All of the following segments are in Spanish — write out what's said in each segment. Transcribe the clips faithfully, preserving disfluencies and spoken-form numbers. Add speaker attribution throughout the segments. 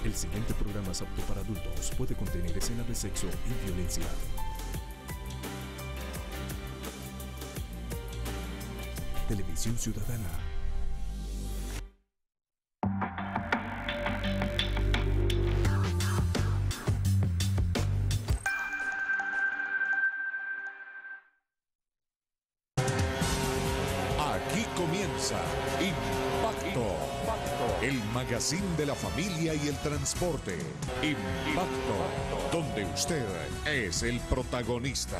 Speaker 1: El siguiente programa es apto para adultos. Puede contener escenas de sexo y violencia. Televisión Ciudadana.
Speaker 2: Aquí comienza Impacto, el magazine de la familia y el transporte. Impacto, donde usted es el protagonista.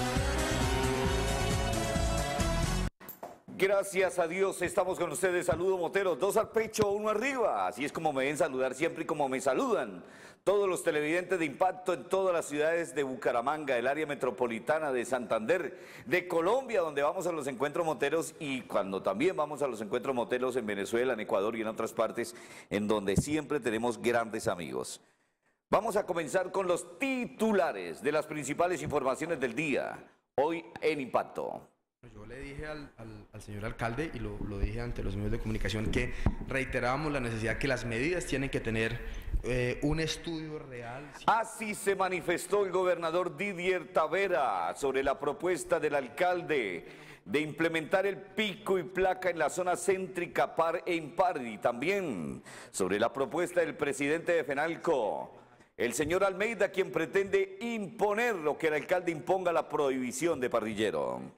Speaker 3: Gracias a Dios, estamos con ustedes. Saludo moteros, dos al pecho, uno arriba. Así es como me ven saludar siempre y como me saludan todos los televidentes de Impacto en todas las ciudades de Bucaramanga, el área metropolitana de Santander, de Colombia, donde vamos a los encuentros moteros, y cuando también vamos a los encuentros moteros en Venezuela, en Ecuador y en otras partes, en donde siempre tenemos grandes amigos. Vamos a comenzar con los titulares de las principales informaciones del día, hoy en Impacto.
Speaker 4: Yo le dije al, al, al señor alcalde, y lo, lo dije ante los medios de comunicación, que reiterábamos la necesidad que las medidas tienen que tener eh, un estudio real.
Speaker 3: Así se manifestó el gobernador Didier Tavera sobre la propuesta del alcalde de implementar el pico y placa en la zona céntrica par e impar, y también sobre la propuesta del presidente de FENALCO, el señor Almeida, quien pretende imponer lo que el alcalde imponga, la prohibición de parrillero.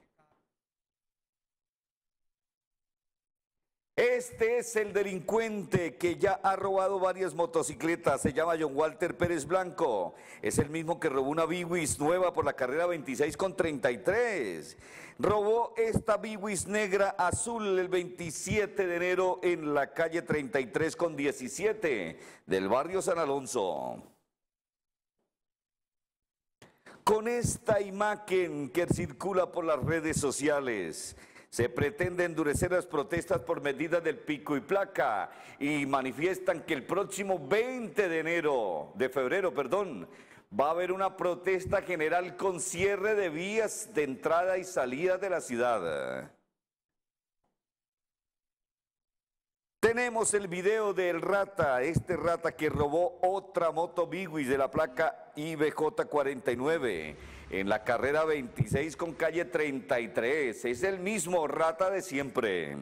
Speaker 3: Este es el delincuente que ya ha robado varias motocicletas, se llama John Walter Pérez Blanco, es el mismo que robó una Biwis nueva por la carrera veintiséis con treinta y tres, robó esta Biwis negra azul el veintisiete de enero en la calle treinta y tres con diecisiete del barrio San Alonso. Con esta imagen que circula por las redes sociales, se pretende endurecer las protestas por medidas del pico y placa, y manifiestan que el próximo veinte de enero, de febrero, perdón, va a haber una protesta general con cierre de vías de entrada y salida de la ciudad. Tenemos el video del rata, este rata que robó otra moto Biwis de la placa I B J cuarenta y nueve en la carrera veintiséis con calle treinta y tres. Es el mismo rata de siempre.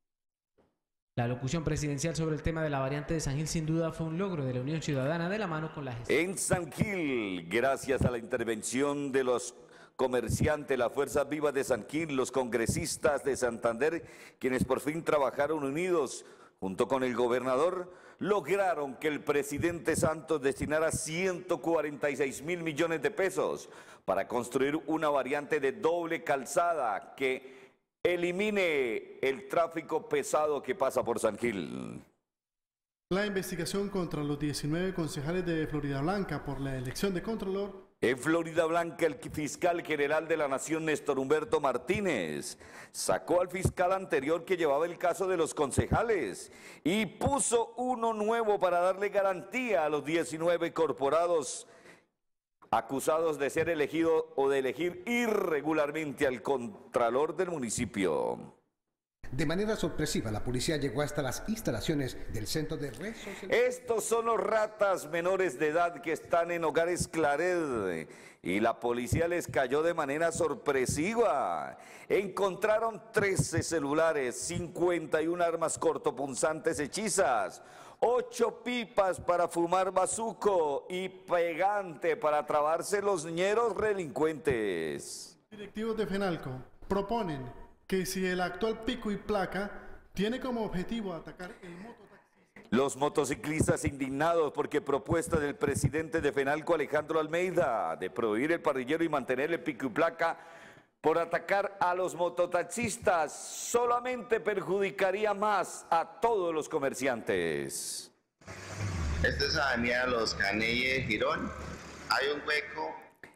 Speaker 5: La locución presidencial sobre el tema de la variante de San Gil sin duda fue un logro de la Unión Ciudadana de la mano con la gestión.
Speaker 3: En San Gil, gracias a la intervención de los comerciantes, las fuerzas vivas de San Gil, los congresistas de Santander, quienes por fin trabajaron unidos junto con el gobernador, lograron que el presidente Santos destinara ciento cuarenta y seis mil millones de pesos para construir una variante de doble calzada que elimine el tráfico pesado que pasa por San Gil.
Speaker 6: La investigación contra los diecinueve concejales de Florida Blanca por la elección de Contralor.
Speaker 3: En Florida Blanca, el fiscal general de la Nación, Néstor Humberto Martínez, sacó al fiscal anterior que llevaba el caso de los concejales y puso uno nuevo para darle garantía a los diecinueve corporados acusados de ser elegidos o de elegir irregularmente al contralor del municipio.
Speaker 7: De manera sorpresiva, la policía llegó hasta las instalaciones del centro de red social.
Speaker 3: Estos son los ratas menores de edad que están en Hogares Claret, y la policía les cayó de manera sorpresiva. Encontraron trece celulares, cincuenta y una armas cortopunzantes hechizas, ocho pipas para fumar bazuco y pegante para trabarse los ñeros delincuentes.
Speaker 6: Directivos de FENALCO proponen que si el actual pico y placa tiene como objetivo atacar el mototaxi.
Speaker 3: Los motociclistas indignados porque propuesta del presidente de FENALCO, Alejandro Almeida, de prohibir el parrillero y mantener el pico y placa por atacar a los mototaxistas, solamente perjudicaría más a todos los comerciantes.
Speaker 8: Esta es Avenida Los Caneyes, Girón. Hay un hueco.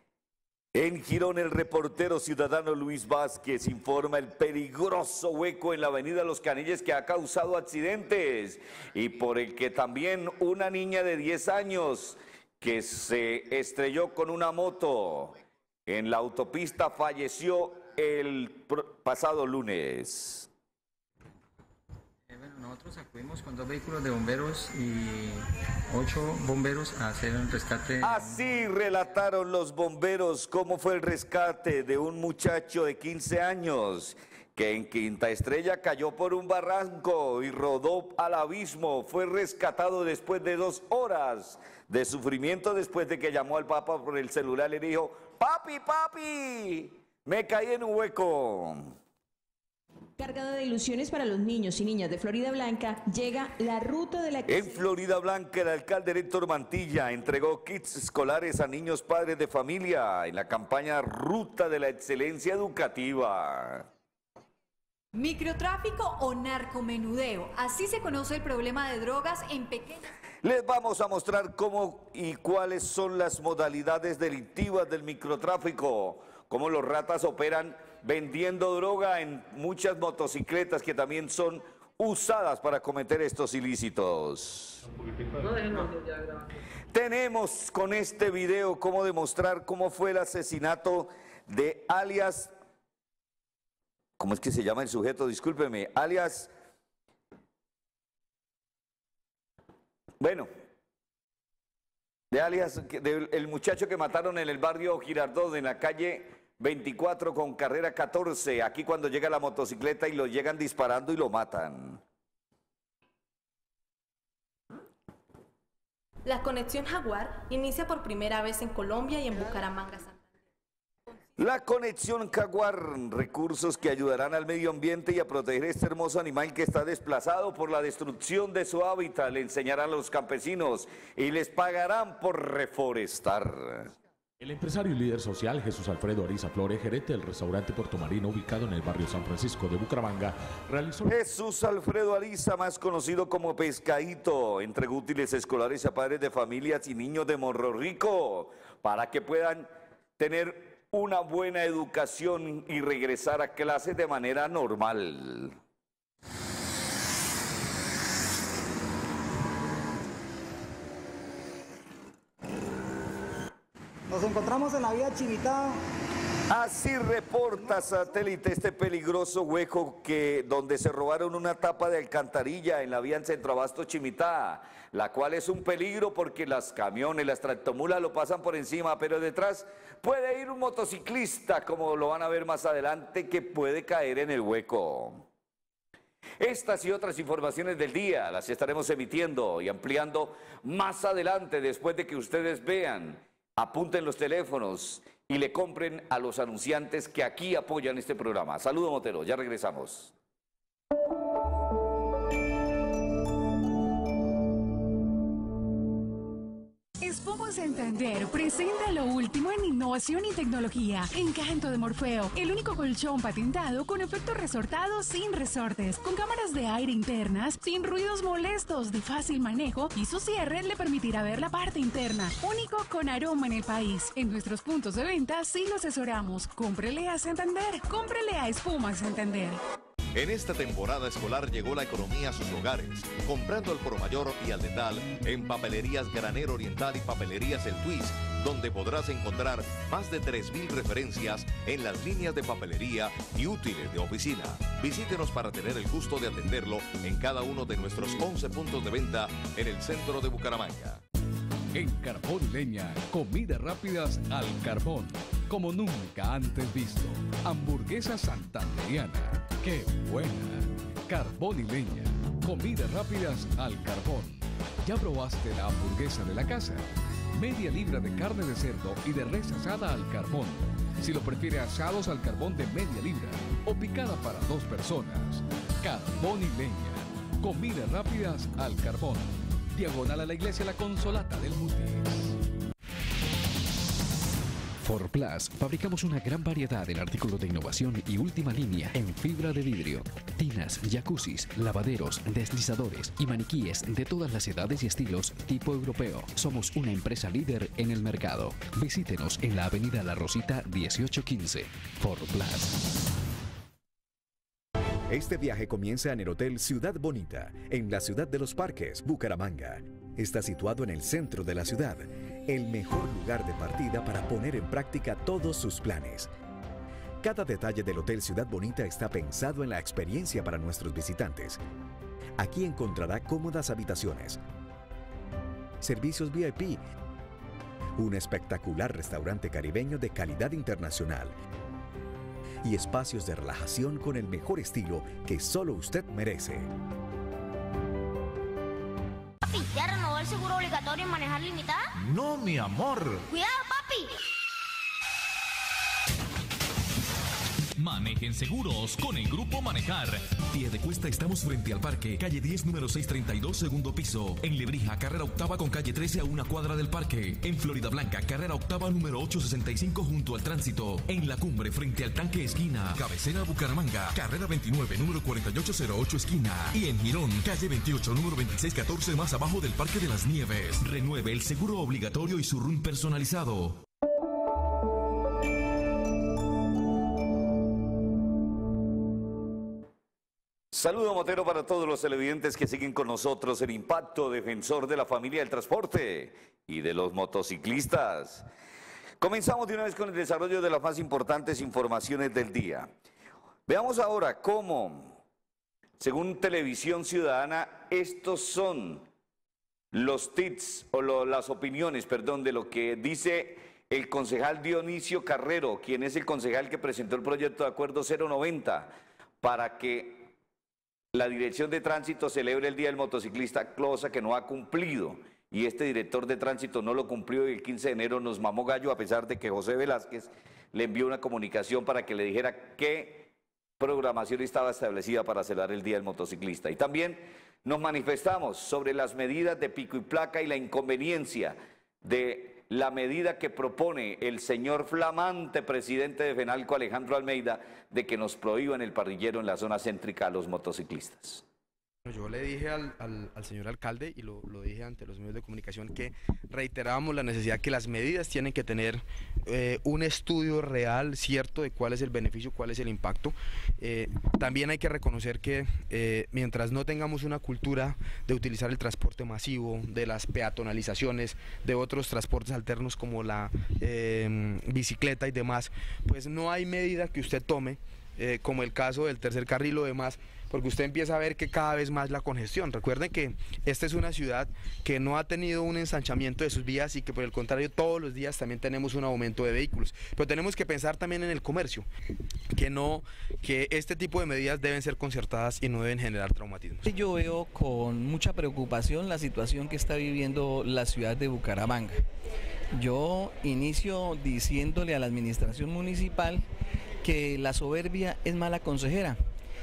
Speaker 3: En Girón, el reportero ciudadano Luis Vázquez informa el peligroso hueco en la avenida Los Caneyes que ha causado accidentes y por el que también una niña de diez años que se estrelló con una moto en la autopista falleció el pasado lunes.
Speaker 9: Eh, bueno, nosotros acudimos con dos vehículos de bomberos y ocho bomberos a hacer el rescate.
Speaker 3: Así relataron los bomberos cómo fue el rescate de un muchacho de quince años que en Quinta Estrella cayó por un barranco y rodó al abismo. Fue rescatado después de dos horas de sufrimiento, después de que llamó al papá por el celular y le dijo: papi, papi, me caí en un hueco.
Speaker 10: Cargada de ilusiones para los niños y niñas de Florida Blanca, llega la ruta de la...
Speaker 3: En Florida Blanca, el alcalde Héctor Mantilla entregó kits escolares a niños padres de familia en la campaña Ruta de la Excelencia Educativa.
Speaker 11: Microtráfico o narcomenudeo, así se conoce el problema de drogas en pequeñas...
Speaker 3: Les vamos a mostrar cómo y cuáles son las modalidades delictivas del microtráfico, cómo los ratas operan vendiendo droga en muchas motocicletas que también son usadas para cometer estos ilícitos. Tenemos con este video cómo demostrar cómo fue el asesinato de alias, ¿cómo es que se llama el sujeto? Discúlpeme, alias, bueno, de alias, de, el muchacho que mataron en el barrio Girardot, en la calle veinticuatro con carrera catorce, aquí cuando llega la motocicleta y lo llegan disparando y lo matan.
Speaker 12: La conexión Jaguar inicia por primera vez en Colombia y en Bucaramanga, Santander.
Speaker 3: La conexión Jaguar, recursos que ayudarán al medio ambiente y a proteger este hermoso animal que está desplazado por la destrucción de su hábitat. Le enseñarán a los campesinos y les pagarán por reforestar.
Speaker 13: El empresario y líder social Jesús Alfredo Ariza Flores, gerente del restaurante Puerto Marino ubicado en el barrio San Francisco de Bucaramanga, realizó...
Speaker 3: Jesús Alfredo Ariza, más conocido como Pescadito, entregó útiles escolares a padres de familias y niños de Morro Rico para que puedan tener una buena educación y regresar a clases de manera normal.
Speaker 14: Nos encontramos en la vía Chimitá.
Speaker 3: Así reporta Satélite este peligroso hueco que donde se robaron una tapa de alcantarilla en la vía en Centroabasto Chimitá, la cual es un peligro porque las camiones, las tractomulas lo pasan por encima, pero detrás puede ir un motociclista, como lo van a ver más adelante, que puede caer en el hueco. Estas y otras informaciones del día las estaremos emitiendo y ampliando más adelante después de que ustedes vean. Apunten los teléfonos y le compren a los anunciantes que aquí apoyan este programa. Saludos, Motero, ya regresamos.
Speaker 15: Expo Santander presenta lo último en innovación y tecnología. Encanto de Morfeo, el único colchón patentado con efecto resortado sin resortes, con cámaras de aire internas, sin ruidos molestos, de fácil manejo, y su cierre le permitirá ver la parte interna. Único con aroma en el país. En nuestros puntos de venta sí lo asesoramos. Cómprele a Santander, cómprele a Espuma Santander.
Speaker 16: En esta temporada escolar llegó la economía a sus hogares, comprando al por mayor y al detal en Papelerías Granero Oriental y Papelerías El Twist, donde podrás encontrar más de tres mil referencias en las líneas de papelería y útiles de oficina. Visítenos para tener el gusto de atenderlo en cada uno de nuestros once puntos de venta en el centro de Bucaramanga.
Speaker 17: En Carbón y Leña, comidas rápidas al carbón, como nunca antes visto. Hamburguesa santanderiana, ¡qué buena! Carbón y Leña, comidas rápidas al carbón. ¿Ya probaste la hamburguesa de la casa? Media libra de carne de cerdo y de res asada al carbón. Si lo prefiere, asados al carbón de media libra o picada para dos personas. Carbón y Leña, comidas rápidas al carbón. Diagonal a la iglesia La Consolata del Mutis.
Speaker 18: Forplas, fabricamos una gran variedad en artículos de innovación y última línea en fibra de vidrio, tinas, jacuzzis, lavaderos, deslizadores y maniquíes de todas las edades y estilos tipo europeo. Somos una empresa líder en el mercado. Visítenos en la avenida La Rosita dieciocho quince. Forplas.
Speaker 19: Este viaje comienza en el Hotel Ciudad Bonita, en la ciudad de los parques, Bucaramanga. Está situado en el centro de la ciudad, el mejor lugar de partida para poner en práctica todos sus planes. Cada detalle del Hotel Ciudad Bonita está pensado en la experiencia para nuestros visitantes. Aquí encontrará cómodas habitaciones, servicios V I P, un espectacular restaurante caribeño de calidad internacional y espacios de relajación con el mejor estilo que solo usted merece.
Speaker 20: Papi, ¿ya renovó el seguro obligatorio en manejar limitada?
Speaker 21: No, mi amor.
Speaker 20: ¡Cuidado, papi!
Speaker 22: Manejen seguros con el Grupo Manejar.
Speaker 23: Pie de Cuesta, estamos frente al parque, calle diez, número seiscientos treinta y dos, segundo piso. En Lebrija, carrera octava con calle trece a una cuadra del parque. En Florida Blanca, carrera octava, número ochocientos sesenta y cinco junto al tránsito. En La Cumbre, frente al tanque esquina. Cabecera Bucaramanga, carrera veintinueve, número cuarenta y ocho cero ocho esquina. Y en Girón, calle veintiocho, número veintiséis catorce más abajo del Parque de las Nieves. Renueve el seguro obligatorio y su R U N personalizado.
Speaker 3: Saludo motero para todos los televidentes que siguen con nosotros en Impacto, defensor de la familia del transporte y de los motociclistas. Comenzamos de una vez con el desarrollo de las más importantes informaciones del día. Veamos ahora cómo, según Televisión Ciudadana, estos son los tips o lo, las opiniones, perdón, de lo que dice el concejal Dionisio Carrero, quien es el concejal que presentó el proyecto de acuerdo cero noventa para que la Dirección de Tránsito celebre el Día del Motociclista, cosa que no ha cumplido. Y este director de tránsito no lo cumplió y el quince de enero nos mamó gallo, a pesar de que José Velázquez le envió una comunicación para que le dijera qué programación estaba establecida para celebrar el Día del Motociclista. Y también nos manifestamos sobre las medidas de pico y placa y la inconveniencia de la medida que propone el señor flamante presidente de FENALCO, Alejandro Almeida, de que nos prohíban el parrillero en la zona céntrica a los motociclistas.
Speaker 4: Yo le dije al, al, al señor alcalde y lo, lo dije ante los medios de comunicación que reiterábamos la necesidad que las medidas tienen que tener eh, un estudio real, cierto, de cuál es el beneficio, cuál es el impacto. Eh, también hay que reconocer que eh, mientras no tengamos una cultura de utilizar el transporte masivo, de las peatonalizaciones, de otros transportes alternos como la eh, bicicleta y demás, pues no hay medida que usted tome, eh, como el caso del tercer carril o demás, porque usted empieza a ver que cada vez más la congestión. Recuerden que esta es una ciudad que no ha tenido un ensanchamiento de sus vías y que por el contrario todos los días también tenemos un aumento de vehículos. Pero tenemos que pensar también en el comercio, que no, que este tipo de medidas deben ser concertadas y no deben generar traumatismos.
Speaker 24: Yo veo con mucha preocupación la situación que está viviendo la ciudad de Bucaramanga. Yo inicio diciéndole a la administración municipal que la soberbia es mala consejera.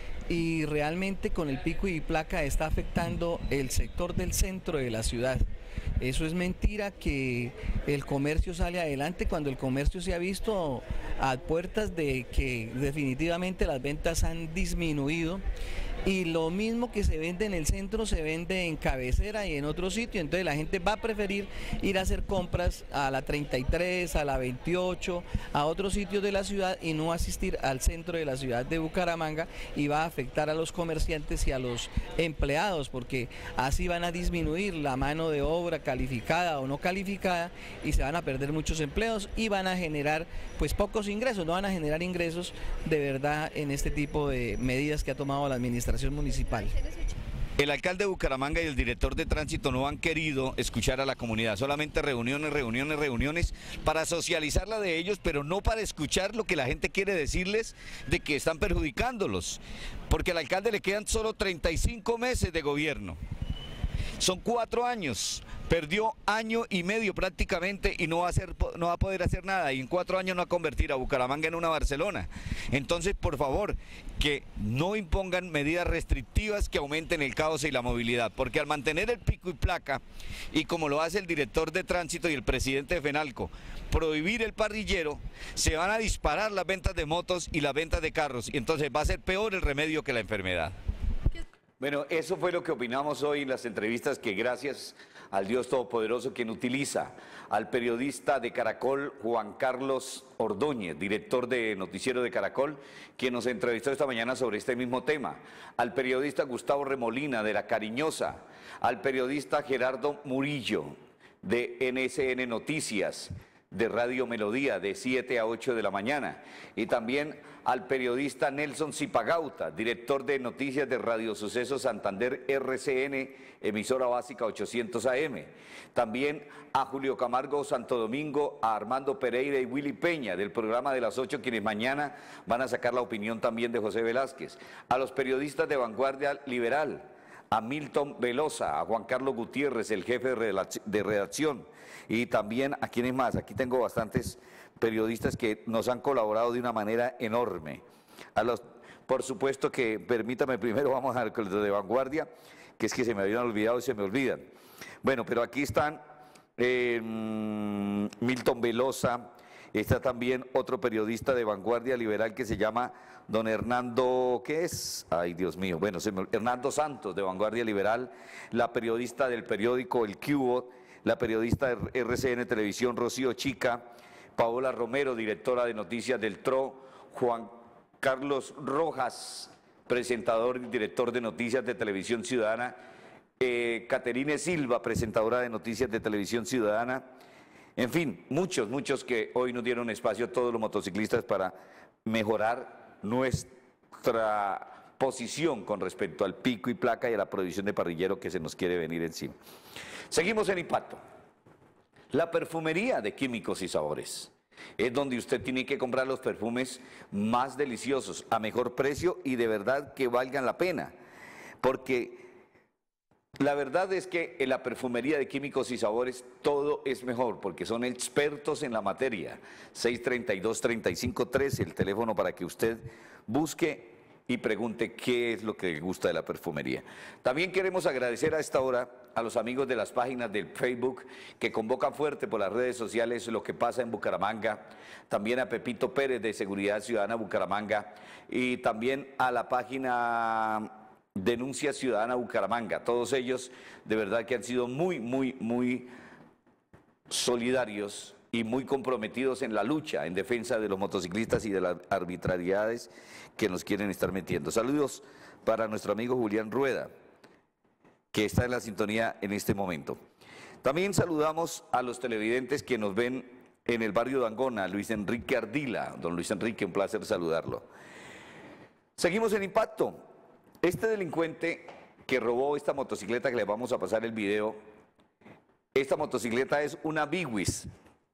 Speaker 24: Y realmente con el pico y placa está afectando el sector del centro de la ciudad. Eso es mentira que el comercio sale adelante cuando el comercio se ha visto a puertas de que definitivamente las ventas han disminuido. Y lo mismo que se vende en el centro se vende en cabecera y en otro sitio, entonces la gente va a preferir ir a hacer compras a la treinta y tres, a la veintiocho, a otros sitios de la ciudad y no asistir al centro de la ciudad de Bucaramanga, y va a afectar a los comerciantes y a los empleados, porque así van a disminuir la mano de obra calificada o no calificada y se van a perder muchos empleos y van a generar pues pocos ingresos, no van a generar ingresos de verdad en este tipo de medidas que ha tomado la administración municipal.
Speaker 3: El alcalde de Bucaramanga y el director de tránsito no han querido escuchar a la comunidad, solamente reuniones, reuniones, reuniones para socializarla de ellos, pero no para escuchar lo que la gente quiere decirles de que están perjudicándolos, porque al alcalde le quedan solo treinta y cinco meses de gobierno. Son cuatro años, perdió año y medio prácticamente y no va a hacer, no va a poder hacer nada, y en cuatro años no va a convertir a Bucaramanga en una Barcelona. Entonces, por favor, que no impongan medidas restrictivas que aumenten el caos y la movilidad, porque al mantener el pico y placa, y como lo hace el director de tránsito y el presidente de FENALCO, prohibir el parrillero, se van a disparar las ventas de motos y las ventas de carros, y entonces va a ser peor el remedio que la enfermedad. Bueno, eso fue lo que opinamos hoy en las entrevistas, que gracias al Dios Todopoderoso, quien utiliza al periodista de Caracol, Juan Carlos Ordóñez, director de Noticiero de Caracol, quien nos entrevistó esta mañana sobre este mismo tema, al periodista Gustavo Remolina de La Cariñosa, al periodista Gerardo Murillo de N S N Noticias, de Radio Melodía de siete a ocho de la mañana. Y también al periodista Nelson Zipagauta, director de noticias de Radio Sucesos Santander R C N, emisora básica ochocientos A M. También a Julio Camargo Santo Domingo, a Armando Pereira y Willy Peña del programa de las ocho, quienes mañana van a sacar la opinión también de José Velázquez. A los periodistas de Vanguardia Liberal, a Milton Velosa, a Juan Carlos Gutiérrez, el jefe de redacción, y también a quienes más. Aquí tengo bastantes periodistas que nos han colaborado de una manera enorme. A los, por supuesto que, permítame primero, vamos a los de Vanguardia, que es que se me habían olvidado y se me olvidan. Bueno, pero aquí están eh, Milton Velosa, está también otro periodista de Vanguardia Liberal que se llama don Hernando, ¿qué es? Ay, Dios mío, bueno, se me, Hernando Santos de Vanguardia Liberal, la periodista del periódico El Cubo, la periodista de R C N Televisión Rocío Chica, Paola Romero, directora de noticias del T R O, Juan Carlos Rojas, presentador y director de noticias de Televisión Ciudadana, eh, Caterine Silva, presentadora de noticias de Televisión Ciudadana, en fin, muchos, muchos que hoy nos dieron espacio a todos los motociclistas para mejorar nuestra posición con respecto al pico y placa y a la prohibición de parrillero que se nos quiere venir encima. Seguimos en Impacto. La perfumería de químicos y sabores es donde usted tiene que comprar los perfumes más deliciosos, a mejor precio y de verdad que valgan la pena. Porque la verdad es que en la perfumería de químicos y sabores todo es mejor, porque son expertos en la materia. seis treinta y dos, treinta y cinco trece, el teléfono para que usted busque y pregunte qué es lo que le gusta de la perfumería. También queremos agradecer a esta hora a los amigos de las páginas del Facebook que convocan fuerte por las redes sociales lo que pasa en Bucaramanga, también a Pepito Pérez de Seguridad Ciudadana Bucaramanga y también a la página Denuncia Ciudadana Bucaramanga. Todos ellos de verdad que han sido muy, muy, muy solidarios y muy comprometidos en la lucha en defensa de los motociclistas y de las arbitrariedades que nos quieren estar metiendo. Saludos para nuestro amigo Julián Rueda, que está en la sintonía en este momento. También saludamos a los televidentes que nos ven en el barrio de Angona, Luis Enrique Ardila. Don Luis Enrique, un placer saludarlo. Seguimos en Impacto. Este delincuente que robó esta motocicleta, que le vamos a pasar el video, esta motocicleta es una Biwis.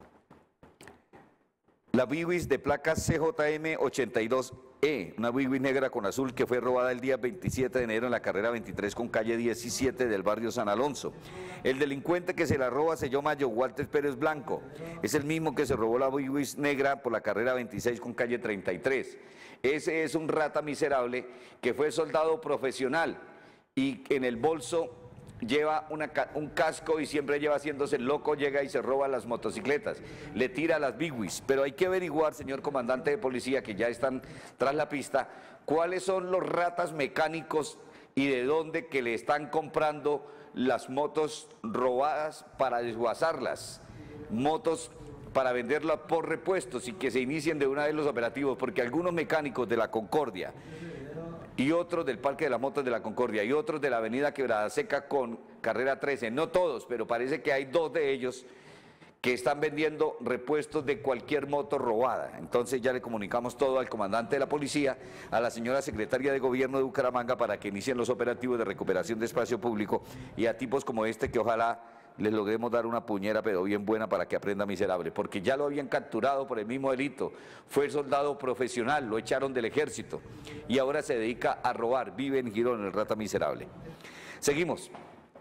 Speaker 3: La Biwis de placa C J M ochenta y dos E, una Biwis negra con azul que fue robada el día veintisiete de enero en la carrera veintitrés con calle diecisiete del barrio San Alonso. El delincuente que se la roba se llama Joe Walter Pérez Blanco. Es el mismo que se robó la Biwis negra por la carrera veintiséis con calle treinta y tres. Ese es un rata miserable que fue soldado profesional y en el bolso lleva una, un casco y siempre lleva haciéndose el loco, llega y se roba las motocicletas, le tira las Biwis, pero hay que averiguar, señor comandante de policía, que ya están tras la pista, cuáles son los ratas mecánicos y de dónde que le están comprando las motos robadas para desguazarlas, motos para venderlas por repuestos y que se inicien de una vez los operativos, porque algunos mecánicos de la Concordia y otros del Parque de las Motos de la Concordia y otros de la avenida Quebrada Seca con carrera trece, no todos, pero parece que hay dos de ellos que están vendiendo repuestos de cualquier moto robada. Entonces ya le comunicamos todo al comandante de la policía, a la señora secretaria de gobierno de Bucaramanga para que inicien los operativos de recuperación de espacio público y a tipos como este que ojalá les logremos dar una puñera pero bien buena para que aprenda miserable, porque ya lo habían capturado por el mismo delito, fue soldado profesional, lo echaron del ejército y ahora se dedica a robar, vive en Girón, el rata miserable. Seguimos.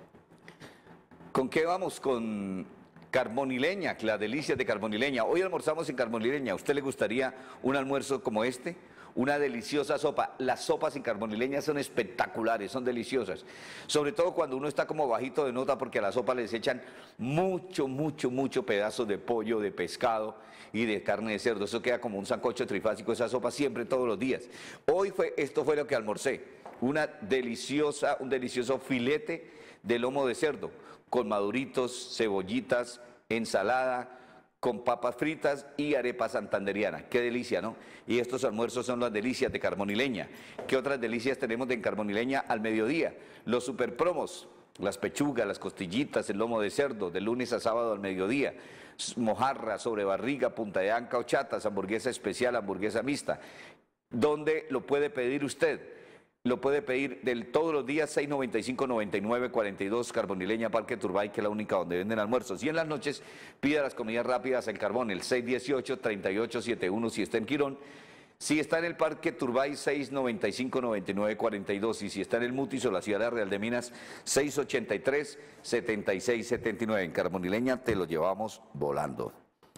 Speaker 3: ¿Con qué vamos? Con Carbonileña, las delicias de Carbonileña. Hoy almorzamos en Carbonileña. ¿A usted le gustaría un almuerzo como este? Una deliciosa sopa. Las sopas en Carbonileña son espectaculares, son deliciosas. Sobre todo cuando uno está como bajito de nota porque a la sopa les echan mucho, mucho, mucho pedazos de pollo, de pescado y de carne de cerdo. Eso queda como un sancocho trifásico, esa sopa siempre, todos los días. Hoy fue, esto fue lo que almorcé. Una deliciosa, un delicioso filete de lomo de cerdo con maduritos, cebollitas, ensalada, con papas fritas y arepa santanderiana. Qué delicia, ¿no? Y estos almuerzos son las delicias de Carbonileña. ¿Qué otras delicias tenemos de Carbonileña al mediodía? Los super promos, las pechugas, las costillitas, el lomo de cerdo, de lunes a sábado al mediodía. mojarra, sobrebarriga, punta de anca o chatas, hamburguesa especial, hamburguesa mixta. ¿Dónde lo puede pedir usted? Lo puede pedir del, todos los días, seis noventa y cinco, noventa y nueve, cuarenta y dos, Carbonileña, Parque Turbay, que es la única donde venden almuerzos. Y en las noches, pida las comidas rápidas El Carbón, el seis dieciocho, treinta y ocho setenta y uno si está en Quirón. Si está en el Parque Turbay, seis noventa y cinco, noventa y nueve, cuarenta y dos. Y si está en el Mutis o la ciudad de Real de Minas, seis ochenta y tres, setenta y seis setenta y nueve. En Carbonileña te lo llevamos volando.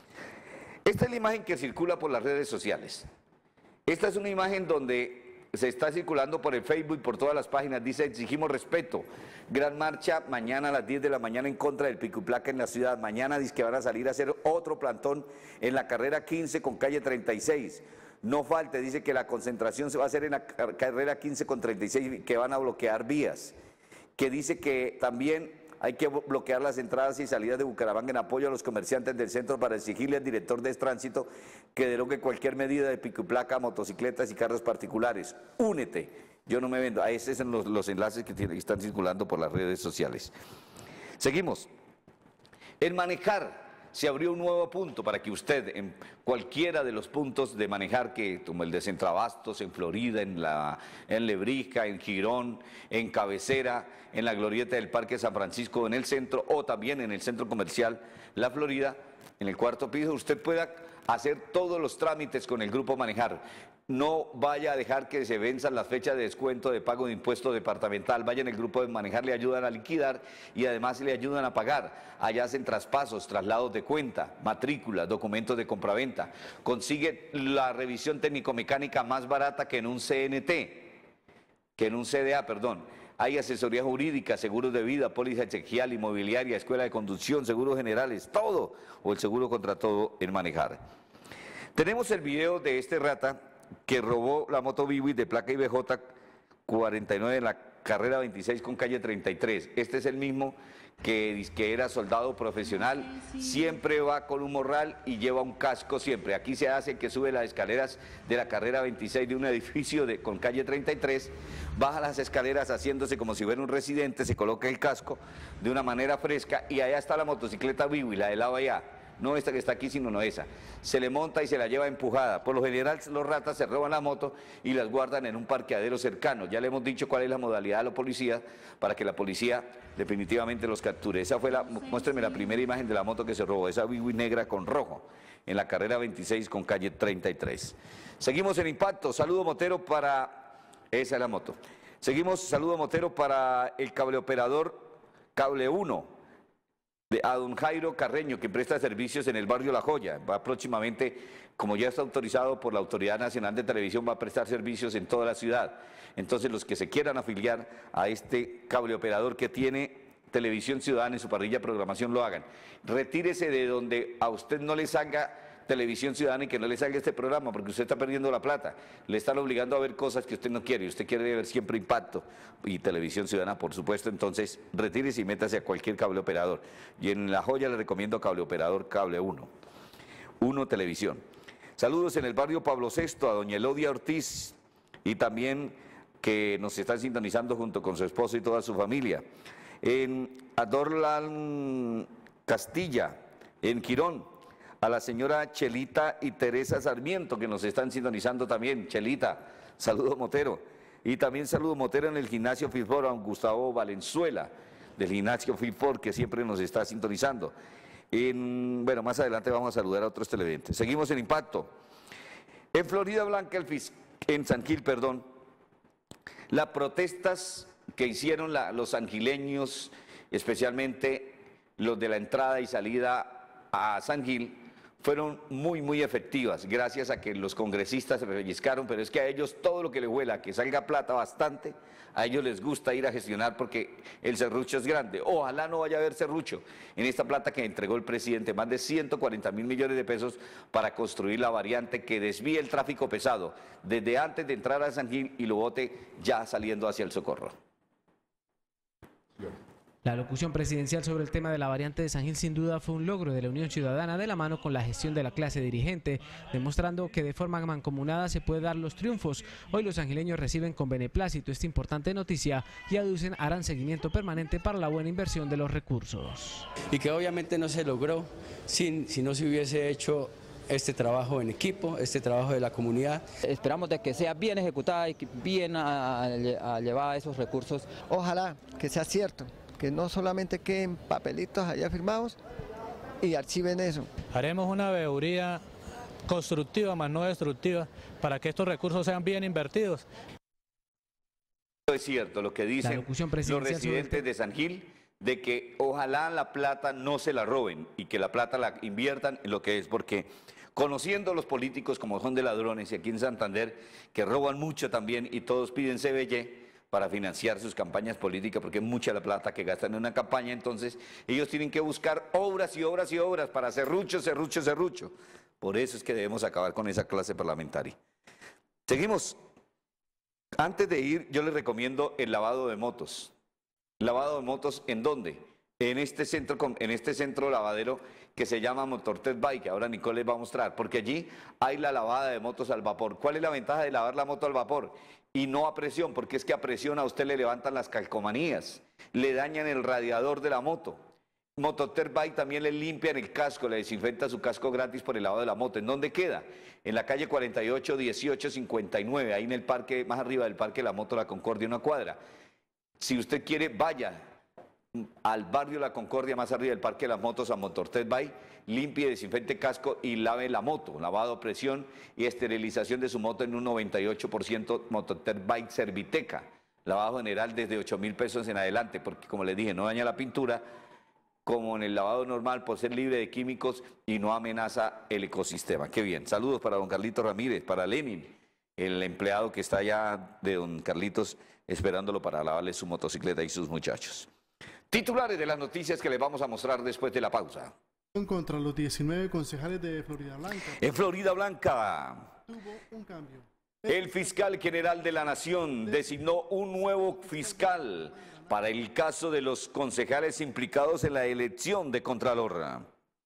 Speaker 3: Esta es la imagen que circula por las redes sociales. Esta es una imagen donde se está circulando por el Facebook y por todas las páginas. Dice: exigimos respeto. Gran marcha mañana a las diez de la mañana en contra del pico y placa en la ciudad. Mañana dice que van a salir a hacer otro plantón en la carrera quince con calle treinta y seis. No falte, dice que la concentración se va a hacer en la carrera quince con treinta y seis, que van a bloquear vías. Que dice que también hay que bloquear las entradas y salidas de Bucaramanga en apoyo a los comerciantes del centro para exigirle al director de tránsito que derogue cualquier medida de pico y placa a motocicletas y carros particulares. Únete, yo no me vendo. A esos son los, los enlaces que, tiene, que están circulando por las redes sociales. Seguimos. En manejar se abrió un nuevo punto para que usted en cualquiera de los puntos de manejar, que como el de Centrabastos, en Florida, en, la, en Lebrija, en Girón, en Cabecera, en la glorieta del Parque San Francisco, en el centro, o también en el centro comercial La Florida, en el cuarto piso, usted pueda hacer todos los trámites con el Grupo Manejar. No vaya a dejar que se venzan las fechas de descuento de pago de impuesto departamental. Vaya en el Grupo de Manejar, le ayudan a liquidar y además le ayudan a pagar. Allá hacen traspasos, traslados de cuenta, matrículas, documentos de compraventa. Consigue la revisión técnico-mecánica más barata que en un C N T, que en un C D A, perdón. Hay asesoría jurídica, seguros de vida, póliza chequeal, inmobiliaria, escuela de conducción, seguros generales, todo, o el seguro contra todo en Manejar. Tenemos el video de este rata que robó la moto Biwis de placa I B J cuarenta y nueve en la carrera veintiséis con calle treinta y tres. Este es el mismo que, que era soldado profesional, siempre va con un morral y lleva un casco siempre. Aquí se hace que sube las escaleras de la carrera veintiséis de un edificio de, con calle treinta y tres, baja las escaleras haciéndose como si fuera un residente, se coloca el casco de una manera fresca y allá está la motocicleta Biwis, la del lado allá. No esta que está aquí, sino no esa. Se le monta y se la lleva empujada. Por lo general los ratas se roban la moto y las guardan en un parqueadero cercano. Ya le hemos dicho cuál es la modalidad de la policía para que la policía definitivamente los capture. Esa fue la, muéstrenme la primera imagen de la moto que se robó, esa Biwis negra con rojo, en la carrera veintiséis con calle treinta y tres. Seguimos en Impacto. Saludo motero para... Esa es la moto. Seguimos, saludo motero para el cableoperador Cable uno. De a don Jairo Carreño, que presta servicios en el barrio La Joya. Va próximamente, como ya está autorizado por la Autoridad Nacional de Televisión, va a prestar servicios en toda la ciudad. Entonces, los que se quieran afiliar a este cableoperador que tiene Televisión Ciudadana en su parrilla de programación, lo hagan. Retírese de donde a usted no le salga Televisión Ciudadana y que no le salga este programa, porque usted está perdiendo la plata. Le están obligando a ver cosas que usted no quiere, y usted quiere ver siempre Impacto y Televisión Ciudadana, por supuesto. Entonces, retírese y métase a cualquier cable operador. Y en La Joya le recomiendo cable operador Cable uno. uno Televisión. Saludos en el barrio Pablo sexto a doña Elodia Ortiz, y también que nos están sintonizando junto con su esposo y toda su familia. En Adorlan Castilla, en Quirón, a la señora Chelita y Teresa Sarmiento, que nos están sintonizando también. Chelita, saludo motero. Y también saludo motero en el gimnasio Fitfor a Gustavo Valenzuela, del gimnasio Fitfor, que siempre nos está sintonizando. En, bueno, más adelante vamos a saludar a otros televidentes. Seguimos en Impacto. En Florida Blanca, el Fis, en San Gil, perdón, las protestas que hicieron la, los sangileños, especialmente los de la entrada y salida a San Gil, fueron muy, muy efectivas, gracias a que los congresistas se pellizcaron, pero es que a ellos todo lo que les huela, que salga plata bastante, a ellos les gusta ir a gestionar porque el serrucho es grande. Ojalá no vaya a haber serrucho en esta plata que entregó el presidente, más de ciento cuarenta mil millones de pesos para construir la variante que desvíe el tráfico pesado desde antes de entrar a San Gil y lo bote ya saliendo hacia el Socorro.
Speaker 1: La locución presidencial sobre el tema de la variante de San Gil sin duda fue un logro de la Unión Ciudadana de la mano con la gestión de la clase dirigente, demostrando que de forma mancomunada se puede dar los triunfos. Hoy los sangileños reciben con beneplácito esta importante noticia y aducen harán seguimiento permanente para la buena inversión de los recursos.
Speaker 2: Y que obviamente no se logró sin, si no se hubiese hecho este trabajo en equipo, este trabajo de la comunidad.
Speaker 5: Esperamos de que sea bien ejecutada y bien a, a, a llevar esos recursos.
Speaker 21: Ojalá que sea cierto, que no solamente queden papelitos allá firmados y archiven eso.
Speaker 25: Haremos una veeduría constructiva más no destructiva para que estos recursos sean bien invertidos.
Speaker 3: Es cierto lo que dicen los residentes de San Gil, de que ojalá la plata no se la roben y que la plata la inviertan en lo que es, porque conociendo a los políticos como son de ladrones y aquí en Santander, que roban mucho también y todos piden C B Y para financiar sus campañas políticas, porque es mucha la plata que gastan en una campaña, entonces ellos tienen que buscar obras y obras y obras para serrucho, serrucho, serrucho. Por eso es que debemos acabar con esa clase parlamentaria. Seguimos. Antes de ir, yo les recomiendo el lavado de motos. ¿Lavado de motos en dónde? En este centro, en este centro lavadero que se llama Motortest Bike, que ahora Nicole les va a mostrar, porque allí hay la lavada de motos al vapor. ¿Cuál es la ventaja de lavar la moto al vapor? Y no a presión, porque es que a presión a usted le levantan las calcomanías, le dañan el radiador de la moto. Motortest Bike también le limpian el casco, le desinfecta su casco gratis por el lavado de la moto. ¿En dónde queda? En la calle cuarenta y ocho, dieciocho, cincuenta y nueve, ahí en el parque, más arriba del Parque La Moto La Concordia, una cuadra. Si usted quiere, vaya al barrio La Concordia, más arriba del Parque de las Motos, a Motortest Bike, limpie, desinfecte casco y lave la moto, lavado a presión y esterilización de su moto en un noventa y ocho por ciento. Motortest Bike Serviteca, lavado general desde ocho mil pesos en adelante, porque como les dije, no daña la pintura, como en el lavado normal, por ser libre de químicos y no amenaza el ecosistema. Qué bien. Saludos para don Carlitos Ramírez, para Lenin, el empleado que está allá de don Carlitos, esperándolo para lavarle su motocicleta y sus muchachos. Titulares de las noticias que les vamos a mostrar después de la pausa.
Speaker 6: Contra los diecinueve concejales de Florida Blanca.
Speaker 3: En Florida Blanca
Speaker 6: tuvo un cambio.
Speaker 3: El fiscal general de la Nación designó un nuevo fiscal para el caso de los concejales implicados en la elección de Contralor.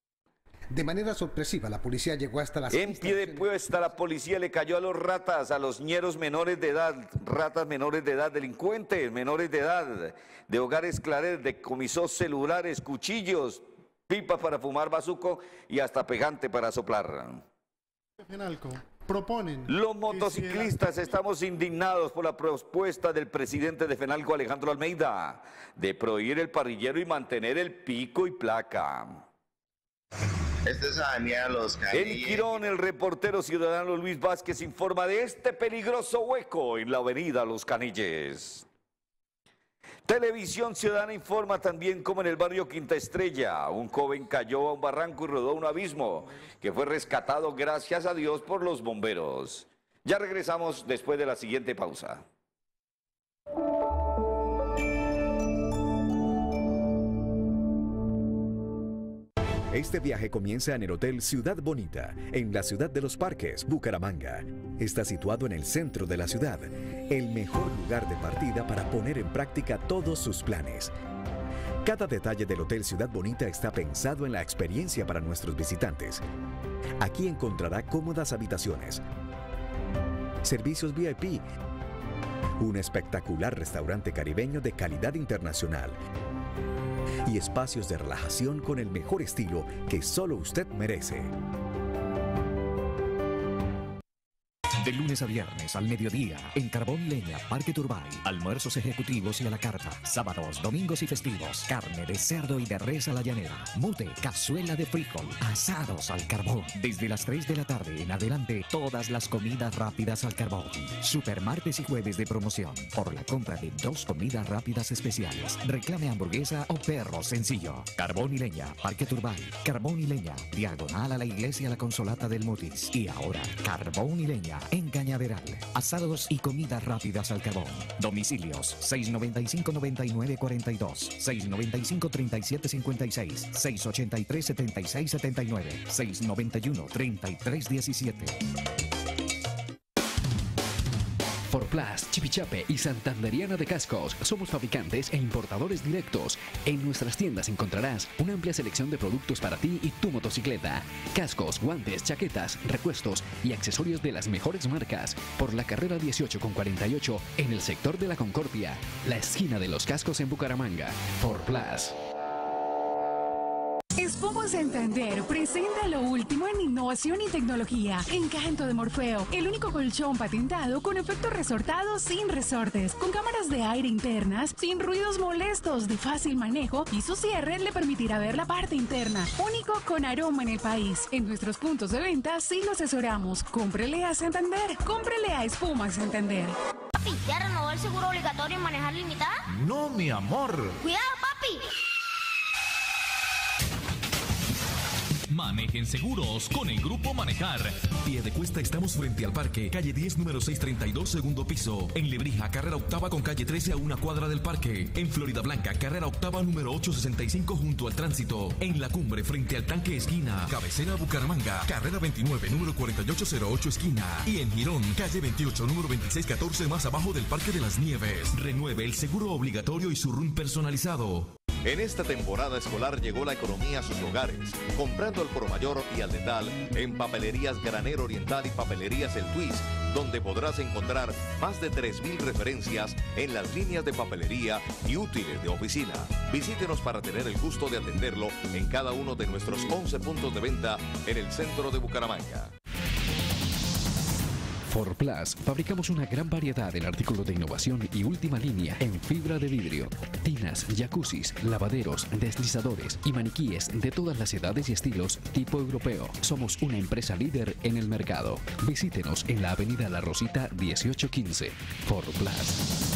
Speaker 7: De manera sorpresiva, la policía llegó hasta las...
Speaker 3: En pie de puesta, la policía le cayó a los ratas, a los ñeros menores de edad, ratas menores de edad, delincuentes menores de edad, de Hogares Claret, decomisó celulares, cuchillos, pipas para fumar bazuco y hasta pegante para soplar.
Speaker 6: Fenalco proponen...
Speaker 3: Los motociclistas estamos indignados por la propuesta del presidente de Fenalco, Alejandro Almeida, de prohibir el parrillero y mantener el pico y placa.
Speaker 8: Esta es Avenida Los Canilles.
Speaker 3: En Quirón, el reportero ciudadano Luis Vázquez informa de este peligroso hueco en la Avenida Los Canilles. Televisión Ciudadana informa también cómo en el barrio Quinta Estrella, un joven cayó a un barranco y rodó a un abismo, que fue rescatado gracias a Dios por los bomberos. Ya regresamos después de la siguiente pausa.
Speaker 19: Este viaje comienza en el Hotel Ciudad Bonita, en la ciudad de los parques, Bucaramanga. Está situado en el centro de la ciudad, el mejor lugar de partida para poner en práctica todos sus planes. Cada detalle del Hotel Ciudad Bonita está pensado en la experiencia para nuestros visitantes. Aquí encontrará cómodas habitaciones, servicios V I P, un espectacular restaurante caribeño de calidad internacional y espacios de relajación con el mejor estilo que solo usted merece.
Speaker 23: De lunes a viernes al mediodía, en Carbón Leña, Parque Turbay. Almuerzos ejecutivos y a la carta. Sábados, domingos y festivos. Carne de cerdo y de res a la llanera. Mute, cazuela de frijol. Asados al carbón. Desde las tres de la tarde en adelante, todas las comidas rápidas al carbón. Super martes y jueves de promoción. Por la compra de dos comidas rápidas especiales. Reclame hamburguesa o perro sencillo. Carbón y Leña, Parque Turbay. Carbón y Leña, diagonal a la iglesia La Consolata del Mutis. Y ahora, Carbón y Leña en Cañaveral. Asados y comidas rápidas al carbón. Domicilios seis noventa y cinco, noventa y nueve, cuarenta y dos, seis noventa y cinco, treinta y siete, cincuenta y seis, seis ochenta y tres, setenta y seis, setenta y nueve, seis noventa y uno, treinta y tres, diecisiete.
Speaker 18: Plus, Chipichape y Santanderiana de Cascos. Somos fabricantes e importadores directos. En nuestras tiendas encontrarás una amplia selección de productos para ti y tu motocicleta. Cascos, guantes, chaquetas, repuestos y accesorios de las mejores marcas. Por la carrera dieciocho con cuarenta y ocho en el sector de la Concordia, la esquina de los cascos en Bucaramanga. For Plus.
Speaker 15: Expomo Santander presenta lo último en innovación y tecnología. Encanto de Morfeo, el único colchón patentado con efecto resortado sin resortes, con cámaras de aire internas, sin ruidos molestos, de fácil manejo, y su cierre le permitirá ver la parte interna. Único con aroma en el país. En nuestros puntos de venta sí lo asesoramos. Cómprele a Santander, cómprele a Espuma Santander.
Speaker 20: Papi, ¿ya renovó el seguro obligatorio en manejar limitada?
Speaker 22: No, mi amor.
Speaker 20: ¡Cuidado, papi!
Speaker 22: Manejen seguros con el Grupo Manejar.
Speaker 23: Piedecuesta, estamos frente al parque, calle diez, número seiscientos treinta y dos, segundo piso. En Lebrija, carrera octava con calle trece a una cuadra del parque. En Florida Blanca, carrera octava número ochocientos sesenta y cinco junto al tránsito. En La Cumbre, frente al tanque esquina. Cabecera Bucaramanga, carrera veintinueve, número cuarenta y ocho cero ocho esquina. Y en Girón, calle veintiocho, número veintiséis catorce más abajo del Parque de las Nieves. Renueve el seguro obligatorio y su R U N personalizado.
Speaker 16: En esta temporada escolar llegó la economía a sus hogares, comprando al por mayor y al detal en Papelerías Granero Oriental y Papelerías El Twist, donde podrás encontrar más de tres mil referencias en las líneas de papelería y útiles de oficina. Visítenos para tener el gusto de atenderlo en cada uno de nuestros once puntos de venta en el centro de Bucaramanga.
Speaker 18: For Plus, fabricamos una gran variedad en artículos de innovación y última línea en fibra de vidrio. Tinas, jacuzzis, lavaderos, deslizadores y maniquíes de todas las edades y estilos tipo europeo. Somos una empresa líder en el mercado. Visítenos en la avenida La Rosita dieciocho quince. For Plus.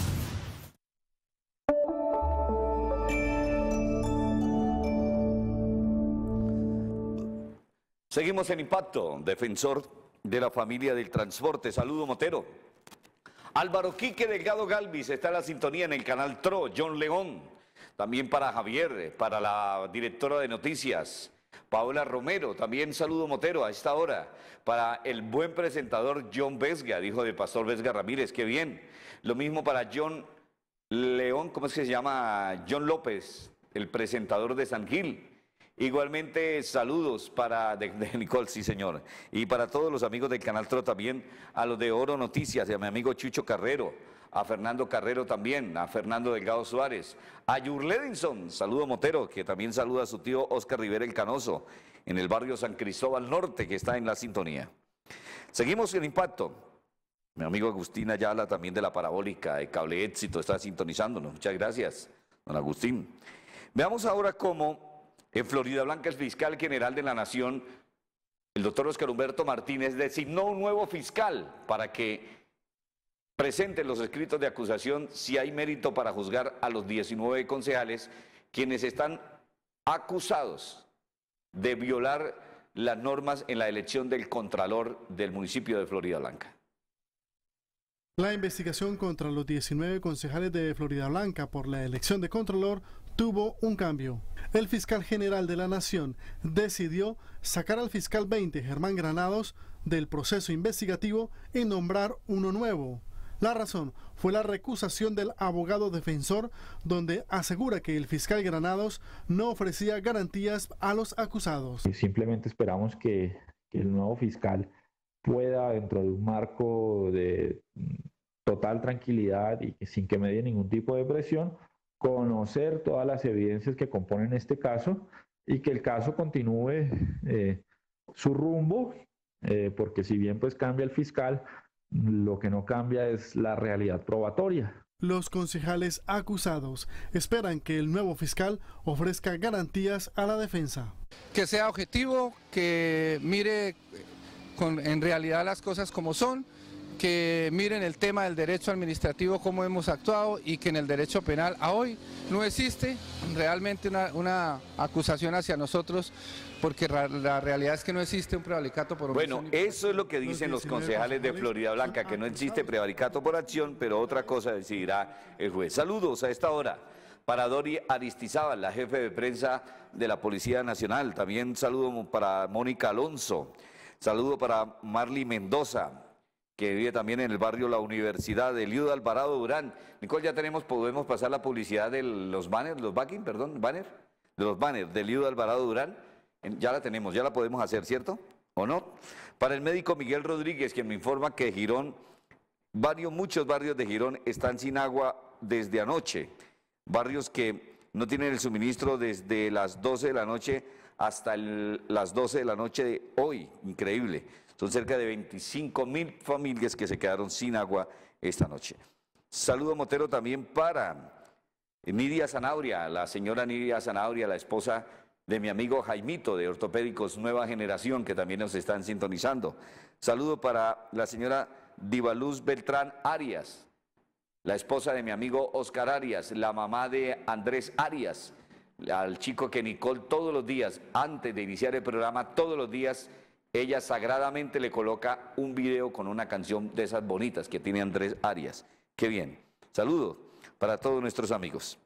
Speaker 3: Seguimos en Impacto, defensor de la familia del transporte. Saludo, Motero. Álvaro Quique Delgado Galvis está en la sintonía en el canal T R O. John León, también para Javier, para la directora de noticias, Paola Romero. También saludo, Motero, a esta hora, para el buen presentador John Vesga, hijo del pastor Vesga Ramírez, qué bien. Lo mismo para John León, ¿cómo es que se llama? John López, el presentador de San Gil. Igualmente saludos para de, de Nicole, sí señor, y para todos los amigos del Canal T R O también, a los de Oro Noticias, y a mi amigo Chucho Carrero, a Fernando Carrero también, a Fernando Delgado Suárez, a Yurledinson, saludo Motero, que también saluda a su tío Oscar Rivera el Canoso, en el barrio San Cristóbal Norte, que está en la sintonía. Seguimos en Impacto. Mi amigo Agustín Ayala, también de la Parabólica, de Cable Éxito, está sintonizándonos. Muchas gracias, don Agustín. Veamos ahora cómo en Florida Blanca el fiscal general de la Nación, el doctor Oscar Humberto Martínez, designó un nuevo fiscal para que presente los escritos de acusación si hay mérito para juzgar a los diecinueve concejales quienes están acusados de violar las normas en la elección del contralor del municipio de Florida Blanca.
Speaker 6: La investigación contra los diecinueve concejales de Florida Blanca por la elección de contralor tuvo un cambio. El fiscal general de la Nación decidió sacar al fiscal veinte, Germán Granados, del proceso investigativo y nombrar uno nuevo. La razón fue la recusación del abogado defensor, donde asegura que el fiscal Granados no ofrecía garantías a los acusados.
Speaker 9: Simplemente esperamos que, que el nuevo fiscal pueda, dentro de un marco de total tranquilidad y sin que medie ningún tipo de presión, conocer todas las evidencias que componen este caso y que el caso continúe eh, su rumbo, eh, porque si bien pues cambia el fiscal, lo que no cambia es la realidad probatoria.
Speaker 6: Los concejales acusados esperan que el nuevo fiscal ofrezca garantías a la defensa.
Speaker 10: Que sea objetivo, que mire con, en realidad las cosas como son, que miren el tema del derecho administrativo, cómo hemos actuado, y que en el derecho penal a hoy no existe realmente una, una acusación hacia nosotros, porque la, la realidad es que no existe un prevaricato por omisión.
Speaker 3: Bueno, eso es lo que dicen los concejales de Florida Blanca, que no existe prevaricato por acción, pero otra cosa decidirá el juez. Saludos a esta hora para Dori Aristizábal, la jefe de prensa de la Policía Nacional. También saludo para Mónica Alonso, saludo para Marly Mendoza. que vive también en el barrio La Universidad, de Eliudo Alvarado Durán. Nicole, ya tenemos, podemos pasar la publicidad de los banners, los backing, perdón, banner, de los banners de Eliudo Alvarado Durán. Ya la tenemos, ya la podemos hacer, ¿cierto? ¿O no? Para el médico Miguel Rodríguez, quien me informa que Girón, varios, muchos barrios de Girón están sin agua desde anoche. Barrios que no tienen el suministro desde las doce de la noche hasta el, las doce de la noche de hoy. Increíble. Son cerca de veinticinco mil familias que se quedaron sin agua esta noche. Saludo motero también para Nidia Zanabria, la señora Nidia Zanabria, la esposa de mi amigo Jaimito de Ortopédicos Nueva Generación, que también nos están sintonizando. Saludo para la señora Divaluz Beltrán Arias, la esposa de mi amigo Oscar Arias, la mamá de Andrés Arias, al chico que Nicole todos los días, antes de iniciar el programa, todos los días, ella sagradamente le coloca un video con una canción de esas bonitas que tiene Andrés Arias. Qué bien. Saludo para todos nuestros amigos.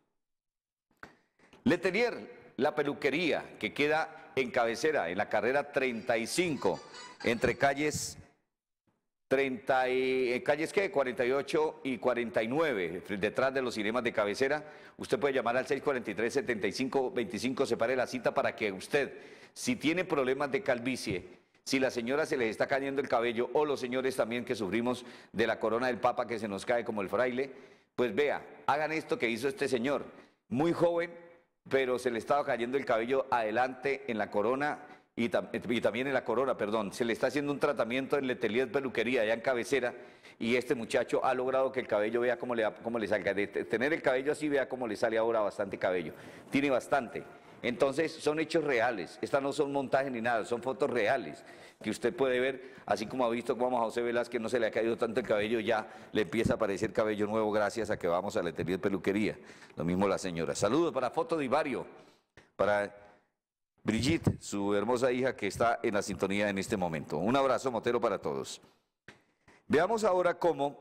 Speaker 3: Letelier, la peluquería, que queda en Cabecera, en la carrera treinta y cinco, entre calles treinta y, calles ¿qué? cuarenta y ocho y cuarenta y nueve, detrás de los cinemas de Cabecera. Usted puede llamar al seis cuatro tres, siete cinco dos cinco, separe la cita para que usted, si tiene problemas de calvicie, si la señora se les está cayendo el cabello, o los señores también que sufrimos de la corona del Papa que se nos cae como el fraile, pues vea, hagan esto que hizo este señor, muy joven, pero se le estaba cayendo el cabello adelante en la corona y, tam y también en la corona, perdón. Se le está haciendo un tratamiento en Letelier Peluquería allá en Cabecera y este muchacho ha logrado que el cabello vea cómo le, cómo le salga. De tener el cabello así, vea cómo le sale ahora bastante cabello. Tiene bastante. Entonces son hechos reales, estas no son montajes ni nada, son fotos reales que usted puede ver, así como ha visto como a José Velázquez no se le ha caído tanto el cabello, ya le empieza a aparecer cabello nuevo gracias a que vamos a Letelier Peluquería, lo mismo la señora. Saludos para Foto de Ibario, para Brigitte, su hermosa hija que está en la sintonía en este momento. Un abrazo motero para todos. Veamos ahora cómo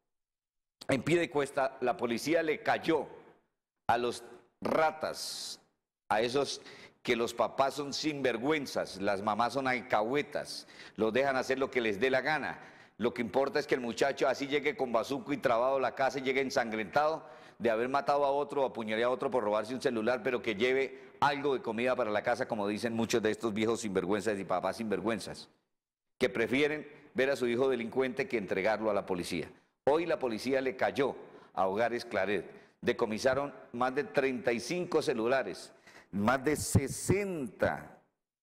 Speaker 3: en Piedecuesta la policía le cayó a los ratas, a esos que los papás son sinvergüenzas, las mamás son alcahuetas, los dejan hacer lo que les dé la gana. Lo que importa es que el muchacho así llegue con bazuco y trabado a la casa y llegue ensangrentado de haber matado a otro o apuñalado a otro por robarse un celular, pero que lleve algo de comida para la casa, como dicen muchos de estos viejos sinvergüenzas y papás sinvergüenzas, que prefieren ver a su hijo delincuente que entregarlo a la policía. Hoy la policía le cayó a Hogares Claret, decomisaron más de treinta y cinco celulares, más de sesenta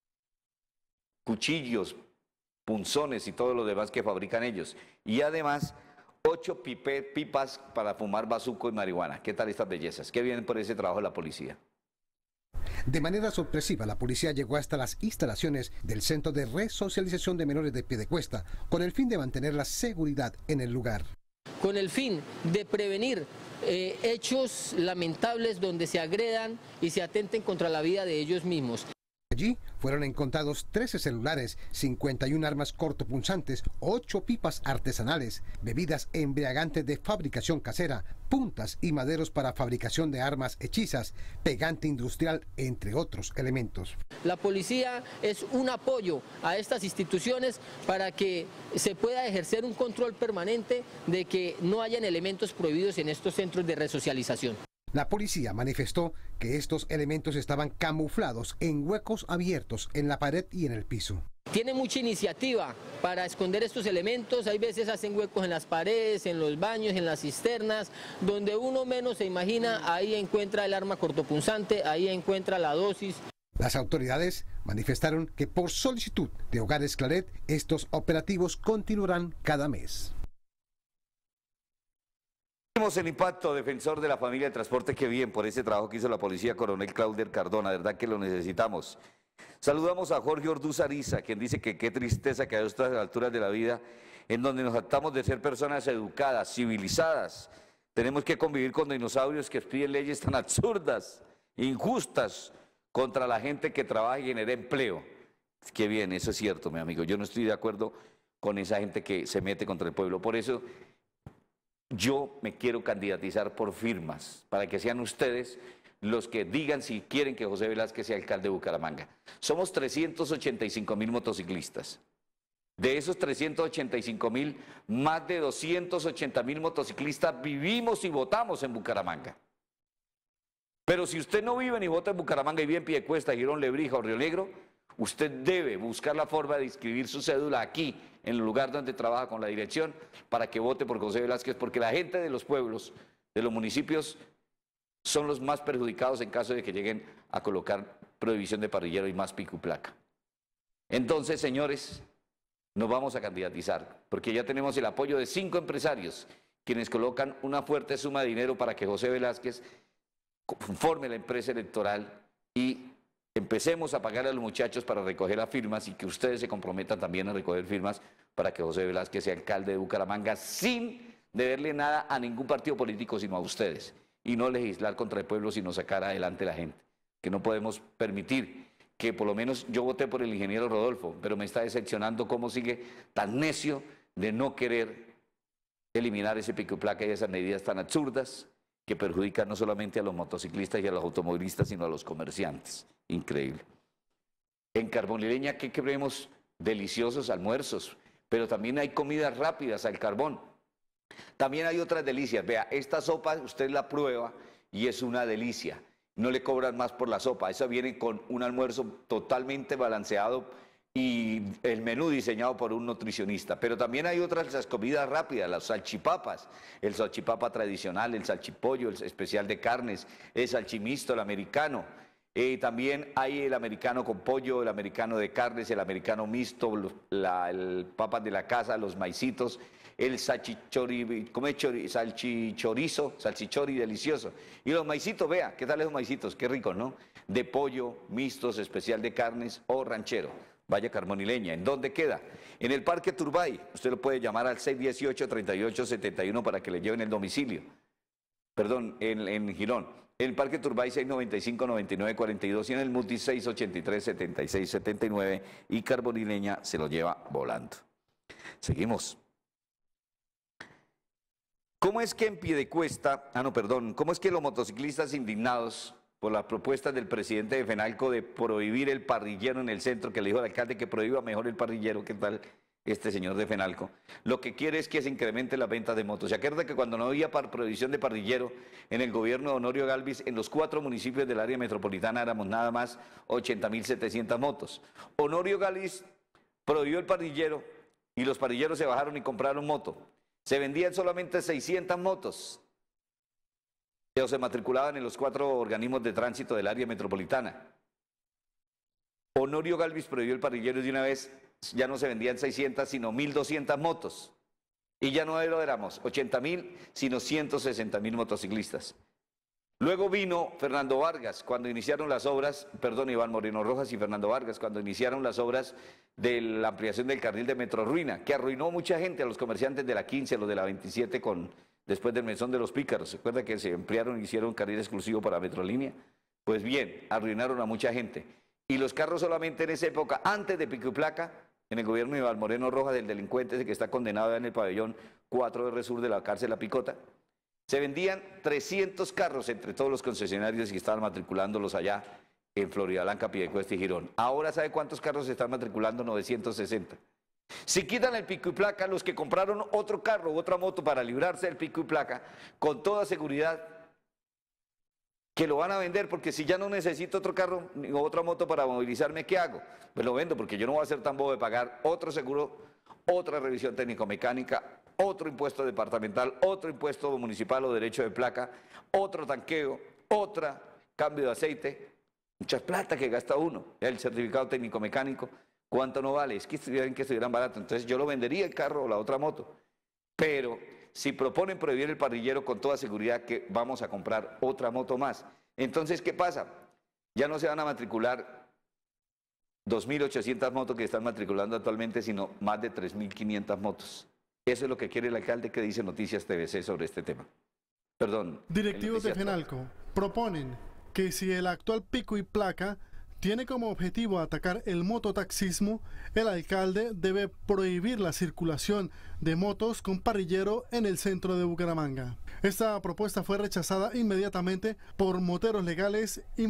Speaker 3: cuchillos, punzones y todo lo demás que fabrican ellos. Y además, ocho pipet, pipas para fumar bazuco y marihuana. ¿Qué tal estas bellezas? ¿Qué vienen por ese trabajo de la policía?
Speaker 7: De manera sorpresiva, la policía llegó hasta las instalaciones del Centro de Resocialización de Menores de Piedecuesta con el fin de mantener la seguridad en el lugar.
Speaker 11: Con el fin de prevenir eh, hechos lamentables donde se agredan y se atenten contra la vida de ellos mismos.
Speaker 7: Allí fueron encontrados trece celulares, cincuenta y una armas cortopunzantes, ocho pipas artesanales, bebidas embriagantes de fabricación casera, puntas y maderos para fabricación de armas hechizas, pegante industrial, entre otros elementos.
Speaker 11: La policía es un apoyo a estas instituciones para que se pueda ejercer un control permanente de que no hayan elementos prohibidos en estos centros de resocialización.
Speaker 7: La policía manifestó que estos elementos estaban camuflados en huecos abiertos en la pared y en el piso.
Speaker 11: Tiene mucha iniciativa para esconder estos elementos, hay veces hacen huecos en las paredes, en los baños, en las cisternas, donde uno menos se imagina, ahí encuentra el arma cortopunzante, ahí encuentra la dosis.
Speaker 7: Las autoridades manifestaron que por solicitud de Hogares Claret, estos operativos continuarán cada mes.
Speaker 3: El impacto, defensor de la familia de transporte, qué bien por ese trabajo que hizo la policía, coronel Clauder Cardona, de verdad que lo necesitamos. Saludamos a Jorge Orduz Ariza, quien dice que qué tristeza que a estas alturas de la vida, en donde nos tratamos de ser personas educadas, civilizadas, tenemos que convivir con dinosaurios que piden leyes tan absurdas, injustas, contra la gente que trabaja y genera empleo. Qué bien, eso es cierto, mi amigo, yo no estoy de acuerdo con esa gente que se mete contra el pueblo, por eso yo me quiero candidatizar por firmas, para que sean ustedes los que digan si quieren que José Velázquez sea alcalde de Bucaramanga. Somos trescientos ochenta y cinco mil motociclistas. De esos trescientos ochenta y cinco mil, más de doscientos ochenta mil motociclistas vivimos y votamos en Bucaramanga. Pero si usted no vive ni vota en Bucaramanga y vive en Piedecuesta, Girón, Lebrija o Río Negro, usted debe buscar la forma de inscribir su cédula aquí, en el lugar donde trabaja con la dirección, para que vote por José Velázquez, porque la gente de los pueblos, de los municipios, son los más perjudicados en caso de que lleguen a colocar prohibición de parrillero y más pico y placa. Entonces, señores, nos vamos a candidatizar, porque ya tenemos el apoyo de cinco empresarios, quienes colocan una fuerte suma de dinero para que José Velázquez forme la empresa electoral y empecemos a pagar a los muchachos para recoger las firmas y que ustedes se comprometan también a recoger firmas para que José Velázquez sea alcalde de Bucaramanga sin deberle nada a ningún partido político sino a ustedes y no legislar contra el pueblo sino sacar adelante a la gente, que no podemos permitir que por lo menos yo voté por el ingeniero Rodolfo, pero me está decepcionando cómo sigue tan necio de no querer eliminar ese pico y placa y esas medidas tan absurdas que perjudican no solamente a los motociclistas y a los automovilistas, sino a los comerciantes. Increíble. En Carbonileña, ¿qué queremos? Deliciosos almuerzos, pero también hay comidas rápidas al carbón. También hay otras delicias. Vea, esta sopa usted la prueba y es una delicia. No le cobran más por la sopa. Esa viene con un almuerzo totalmente balanceado y el menú diseñado por un nutricionista. Pero también hay otras las comidas rápidas, las salchipapas, el salchipapa tradicional, el salchipollo, el especial de carnes, el salchimisto, el americano. Eh, también hay el americano con pollo, el americano de carnes, el americano mixto, la, el papas de la casa, los maicitos, el salchichori, ¿cómo es chori? salchichorizo, salchichori delicioso. Y los maicitos, vea, ¿qué tal esos maicitos? Qué ricos, ¿no? De pollo, mixtos, especial de carnes o ranchero. Vaya Carbonileña. ¿En dónde queda? En el Parque Turbay. Usted lo puede llamar al seis dieciocho, treinta y ocho setenta y uno para que le lleven el domicilio. Perdón, en, en Girón. En el Parque Turbay seis noventa y cinco, noventa y nueve cuarenta y dos y en el Muti seis ochenta y tres, setenta y seis setenta y nueve y Carbonileña se lo lleva volando. Seguimos. ¿Cómo es que en Piedecuesta, ah no, perdón, cómo es que los motociclistas indignados por las propuestas del presidente de FENALCO de prohibir el parrillero en el centro, que le dijo al alcalde que prohíba mejor el parrillero, ¿qué tal este señor de FENALCO? Lo que quiere es que se incremente las ventas de motos. ¿Se acuerda que cuando no había prohibición de parrillero en el gobierno de Honorio Galvis, en los cuatro municipios del área metropolitana éramos nada más ochenta mil setecientas motos? Honorio Galvis prohibió el parrillero y los parrilleros se bajaron y compraron moto. Se vendían solamente seiscientas motos. Pero se matriculaban en los cuatro organismos de tránsito del área metropolitana. Honorio Galvis prohibió el parrillero y de una vez ya no se vendían seiscientas, sino mil doscientas motos. Y ya no éramos ochenta mil, sino ciento sesenta mil motociclistas. Luego vino Fernando Vargas, cuando iniciaron las obras, perdón, Iván Moreno Rojas y Fernando Vargas, cuando iniciaron las obras de la ampliación del carril de Metro Ruina, que arruinó mucha gente, a los comerciantes de la quince, a los de la veintisiete, con, después del mesón de los pícaros. ¿Se acuerda que se ampliaron y hicieron un carril exclusivo para Metrolínea? Pues bien, arruinaron a mucha gente. Y los carros solamente en esa época, antes de pico y placa, en el gobierno de Iván Moreno Rojas, del delincuente ese que está condenado en el pabellón cuatro R Sur de la cárcel La Picota, se vendían trescientos carros entre todos los concesionarios que estaban matriculándolos allá en Floridablanca, Piedecuesta y Girón. Ahora, ¿sabe cuántos carros se están matriculando? novecientos sesenta. Si quitan el pico y placa, los que compraron otro carro u otra moto para librarse del pico y placa, con toda seguridad que lo van a vender, porque si ya no necesito otro carro ni otra moto para movilizarme, ¿qué hago? Pues lo vendo, porque yo no voy a ser tan bobo de pagar otro seguro, otra revisión técnico-mecánica, otro impuesto departamental, otro impuesto municipal o derecho de placa, otro tanqueo, otra cambio de aceite, mucha plata que gasta uno. El certificado técnico-mecánico, ¿cuánto no vale? Es que estuvieran que estuvieran barato, entonces yo lo vendería el carro o la otra moto. Pero si proponen prohibir el parrillero, con toda seguridad que vamos a comprar otra moto más. Entonces, ¿qué pasa? Ya no se van a matricular dos mil ochocientas motos que están matriculando actualmente, sino más de tres mil quinientas motos. Eso es lo que quiere el alcalde, que dice Noticias T V C sobre este tema. Perdón.
Speaker 6: Directivos de FENALCO proponen que si el actual pico y placa tiene como objetivo atacar el mototaxismo, el alcalde debe prohibir la circulación de motos con parrillero en el centro de Bucaramanga. Esta propuesta fue rechazada inmediatamente por moteros legales y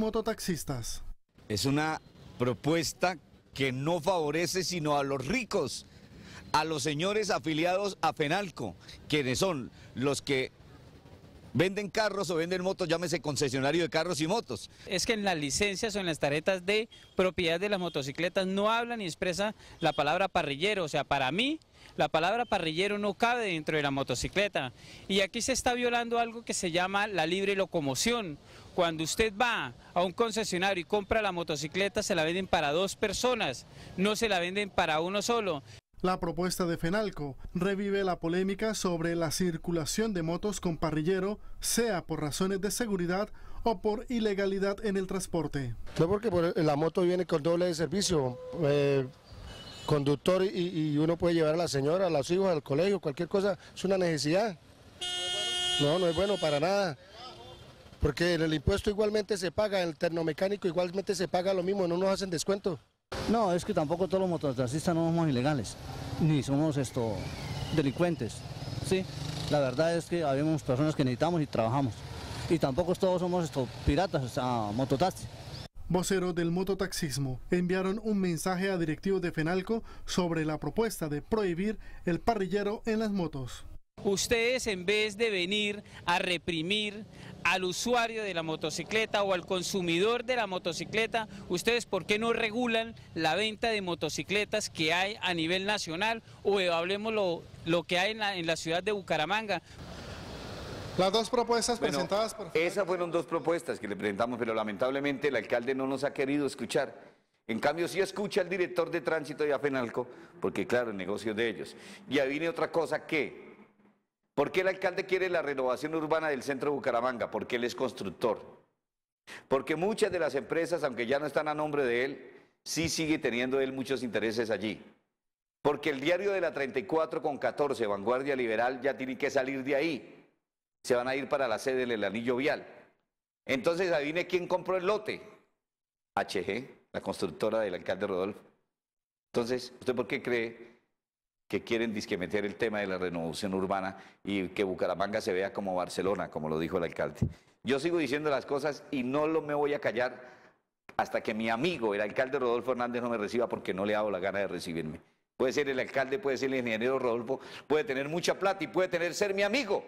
Speaker 6: mototaxistas.
Speaker 3: Es una propuesta que no favorece sino a los ricos, a los señores afiliados a Fenalco, quienes son los que venden carros o venden motos, llámese concesionario de carros y motos.
Speaker 4: Es que en las licencias o en las tarjetas de propiedad de las motocicletas no habla ni expresa la palabra parrillero, o sea, para mí la palabra parrillero no cabe dentro de la motocicleta. Y aquí se está violando algo que se llama la libre locomoción. Cuando usted va a un concesionario y compra la motocicleta, se la venden para dos personas, no se la venden para uno solo.
Speaker 6: La propuesta de Fenalco revive la polémica sobre la circulación de motos con parrillero, sea por razones de seguridad o por ilegalidad en el transporte.
Speaker 12: No, porque por la moto viene con doble de servicio, eh, conductor y, y uno puede llevar a la señora, a los hijos, al colegio, cualquier cosa, es una necesidad. No, no es bueno para nada, porque el impuesto igualmente se paga, el termomecánico igualmente se paga lo mismo, no nos hacen descuento.
Speaker 13: No, es que tampoco todos los mototaxistas no somos ilegales, ni somos esto delincuentes, ¿sí? La verdad es que habemos personas que necesitamos y trabajamos, y tampoco todos somos esto piratas a mototaxi.
Speaker 6: Voceros del mototaxismo enviaron un mensaje a directivos de Fenalco sobre la propuesta de prohibir el parrillero en las motos.
Speaker 4: Ustedes, en vez de venir a reprimir al usuario de la motocicleta o al consumidor de la motocicleta, ustedes ¿por qué no regulan la venta de motocicletas que hay a nivel nacional? O hablemos lo, lo que hay en la, en la ciudad de Bucaramanga.
Speaker 6: Las dos propuestas
Speaker 3: bueno,
Speaker 6: presentadas por...
Speaker 3: Esas fueron dos propuestas que le presentamos, pero lamentablemente el alcalde no nos ha querido escuchar. En cambio, sí escucha al director de tránsito de Fenalco, porque claro, el negocio es de ellos. Y ahí viene otra cosa que... ¿Por qué el alcalde quiere la renovación urbana del centro de Bucaramanga? Porque él es constructor. Porque muchas de las empresas, aunque ya no están a nombre de él, sí sigue teniendo él muchos intereses allí. Porque el diario de la treinta y cuatro con catorce, Vanguardia Liberal, ya tiene que salir de ahí. Se van a ir para la sede del anillo vial. Entonces, adivine quién compró el lote. H G, la constructora del alcalde Rodolfo. Entonces, ¿usted por qué cree que quieren disque meter el tema de la renovación urbana y que Bucaramanga se vea como Barcelona, como lo dijo el alcalde? Yo sigo diciendo las cosas y no lo me voy a callar hasta que mi amigo, el alcalde Rodolfo Hernández, no me reciba, porque no le hago la gana de recibirme. Puede ser el alcalde, puede ser el ingeniero Rodolfo, puede tener mucha plata y puede tener ser mi amigo.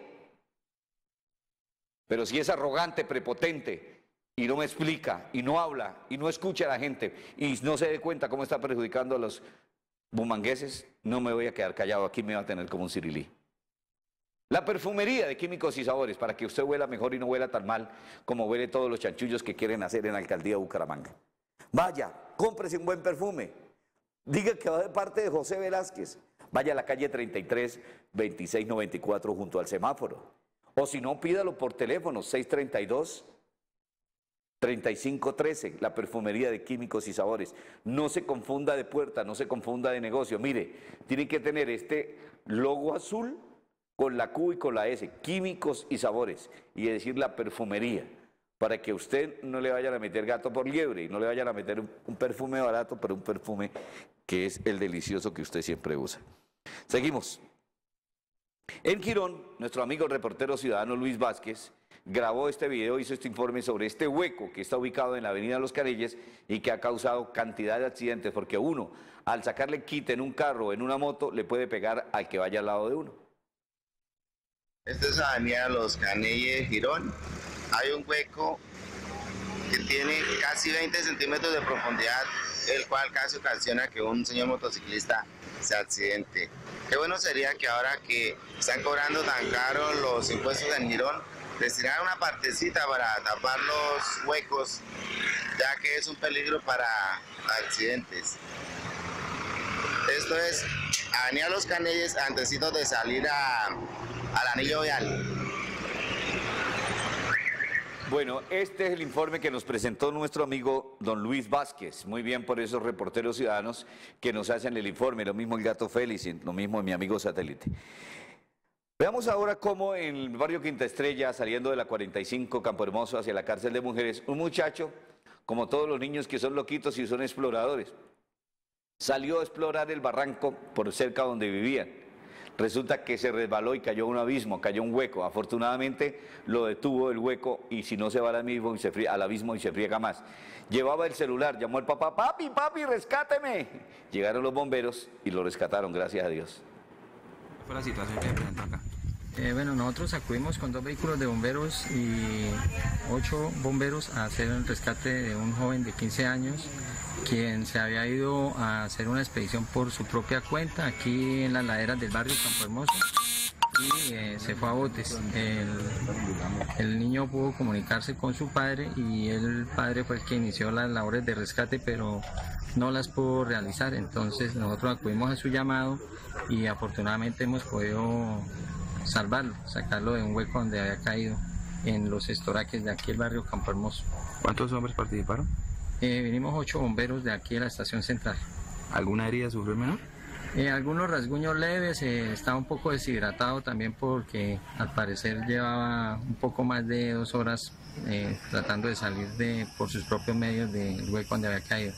Speaker 3: Pero si es arrogante, prepotente y no me explica y no habla y no escucha a la gente y no se dé cuenta cómo está perjudicando a los bumangueses, no me voy a quedar callado, aquí me va a tener como un cirilí. La perfumería de químicos y sabores, para que usted huela mejor y no huela tan mal como huele todos los chanchullos que quieren hacer en la alcaldía de Bucaramanga. Vaya, cómprese un buen perfume, diga que va de parte de José Velázquez, vaya a la calle treinta y tres, veintiséis noventa y cuatro junto al semáforo, o si no, pídalo por teléfono, seis treinta y dos, treinta y cinco trece, la perfumería de químicos y sabores. No se confunda de puerta, no se confunda de negocio. Mire, tiene que tener este logo azul con la Q y con la S, químicos y sabores, y decir la perfumería, para que usted no le vayan a meter gato por liebre y no le vayan a meter un, un perfume barato, pero un perfume que es el delicioso que usted siempre usa. Seguimos. En Girón, nuestro amigo el reportero ciudadano Luis Vázquez grabó este video, hizo este informe sobre este hueco que está ubicado en la avenida Los Canelles y que ha causado cantidad de accidentes, porque uno, al sacarle quite en un carro o en una moto, le puede pegar al que vaya al lado de uno.
Speaker 8: Esta es la avenida Los Canelles, Girón. Hay un hueco que tiene casi veinte centímetros de profundidad, el cual casi ocasiona que un señor motociclista se accidente. Qué bueno sería que ahora que están cobrando tan caro los impuestos en Girón, destinar una partecita para tapar los huecos, ya que es un peligro para accidentes. Esto es avenida Los Canelles, antecitos de salir a, al anillo vial.
Speaker 3: Bueno, este es el informe que nos presentó nuestro amigo don Luis Vázquez. Muy bien por esos reporteros ciudadanos que nos hacen el informe, lo mismo el Gato Félix, lo mismo mi amigo Satélite. Veamos ahora cómo en el barrio Quinta Estrella, saliendo de la cuarenta y cinco Campo Hermoso hacia la cárcel de mujeres, un muchacho, como todos los niños que son loquitos y son exploradores, salió a explorar el barranco por cerca donde vivían. Resulta que se resbaló y cayó a un abismo, cayó a un hueco. Afortunadamente lo detuvo el hueco y si no se va al abismo y se friega, al abismo y se friega más. Llevaba el celular, llamó al papá, papi, papi, rescáteme. Llegaron los bomberos y lo rescataron, gracias a Dios.
Speaker 1: ¿Cuál fue la situación que se presentó acá? Eh, bueno, nosotros acudimos con dos vehículos de bomberos y ocho bomberos a hacer el rescate de un joven de quince años quien se había ido a hacer una expedición por su propia cuenta aquí en las laderas del barrio Campo Hermoso y eh, se fue a botes. El, el niño pudo comunicarse con su padre y el padre fue el que inició las labores de rescate, pero no las pudo realizar. Entonces nosotros acudimos a su llamado y afortunadamente hemos podido salvarlo, sacarlo de un hueco donde había caído en los estoraques de aquí el barrio Campo Hermoso. ¿Cuántos hombres participaron? Eh, vinimos ocho bomberos de aquí de la estación central. ¿Alguna herida sufrió el menor? Eh, algunos rasguños leves, eh, estaba un poco deshidratado también porque al parecer llevaba un poco más de dos horas eh, tratando de salir de, por sus propios medios del hueco donde había caído.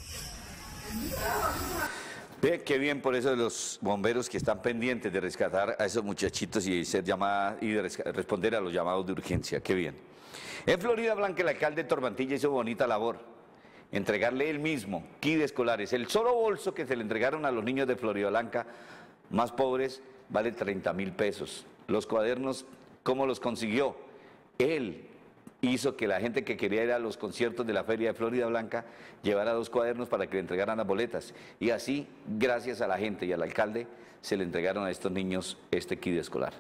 Speaker 3: Ve qué bien por eso de los bomberos que están pendientes de rescatar a esos muchachitos y, ser llamada, y de responder a los llamados de urgencia, qué bien. En Florida Blanca el alcalde Tormantilla hizo bonita labor. Entregarle él mismo kit escolares. El solo bolso que se le entregaron a los niños de Florida Blanca más pobres vale treinta mil pesos. Los cuadernos, ¿cómo los consiguió? Él hizo que la gente que quería ir a los conciertos de la Feria de Florida Blanca llevara dos cuadernos para que le entregaran las boletas. Y así, gracias a la gente y al alcalde, se le entregaron a estos niños este kit escolar.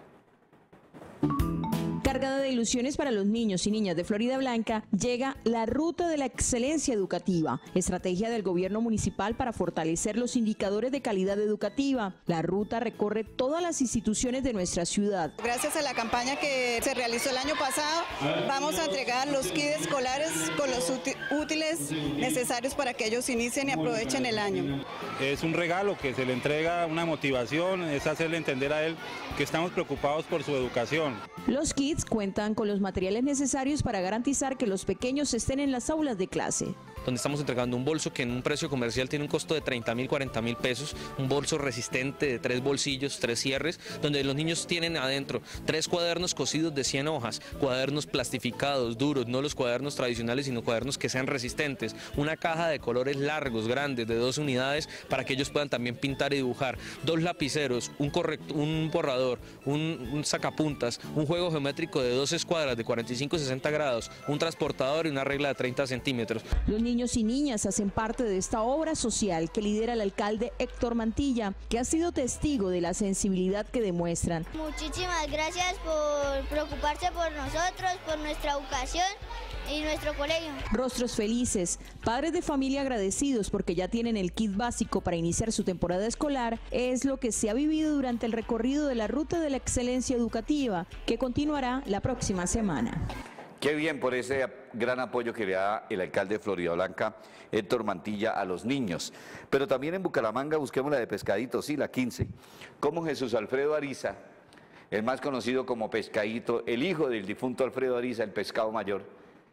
Speaker 2: Cargada de ilusiones para los niños y niñas de Florida Blanca, llega la Ruta de la Excelencia Educativa, estrategia del gobierno municipal para fortalecer los indicadores de calidad educativa. La ruta recorre todas las instituciones de nuestra ciudad.
Speaker 14: Gracias a la campaña que se realizó el año pasado, vamos a entregar los kits escolares con los útiles necesarios para que ellos inicien y aprovechen el año.
Speaker 17: Es un regalo que se le entrega, una motivación, es hacerle entender a él que estamos preocupados por su educación.
Speaker 2: Los kits cuentan con los materiales necesarios para garantizar que los pequeños estén en las aulas de clase.
Speaker 24: Donde estamos entregando un bolso que en un precio comercial tiene un costo de treinta mil, cuarenta mil pesos, un bolso resistente de tres bolsillos, tres cierres, donde los niños tienen adentro tres cuadernos cosidos de cien hojas, cuadernos plastificados, duros, no los cuadernos tradicionales, sino cuadernos que sean resistentes, una caja de colores largos, grandes, de dos unidades, para que ellos puedan también pintar y dibujar, dos lapiceros, un, correcto, un borrador, un, un sacapuntas, un juego geométrico de dos escuadras de cuarenta y cinco a sesenta grados, un transportador y una regla de treinta centímetros.
Speaker 2: Los niños y niñas hacen parte de esta obra social que lidera el alcalde Héctor Mantilla, que ha sido testigo de la sensibilidad que demuestran.
Speaker 20: Muchísimas gracias por preocuparse por nosotros, por nuestra educación y nuestro colegio.
Speaker 2: Rostros felices, padres de familia agradecidos porque ya tienen el kit básico para iniciar su temporada escolar, es lo que se ha vivido durante el recorrido de la Ruta de la Excelencia Educativa, que continuará la próxima semana.
Speaker 3: Qué bien por ese gran apoyo que le da el alcalde de Florida Blanca, Héctor Mantilla, a los niños. Pero también en Bucaramanga busquemos la de Pescadito, sí, la quince. Como Jesús Alfredo Ariza, el más conocido como Pescadito, el hijo del difunto Alfredo Ariza, el pescado mayor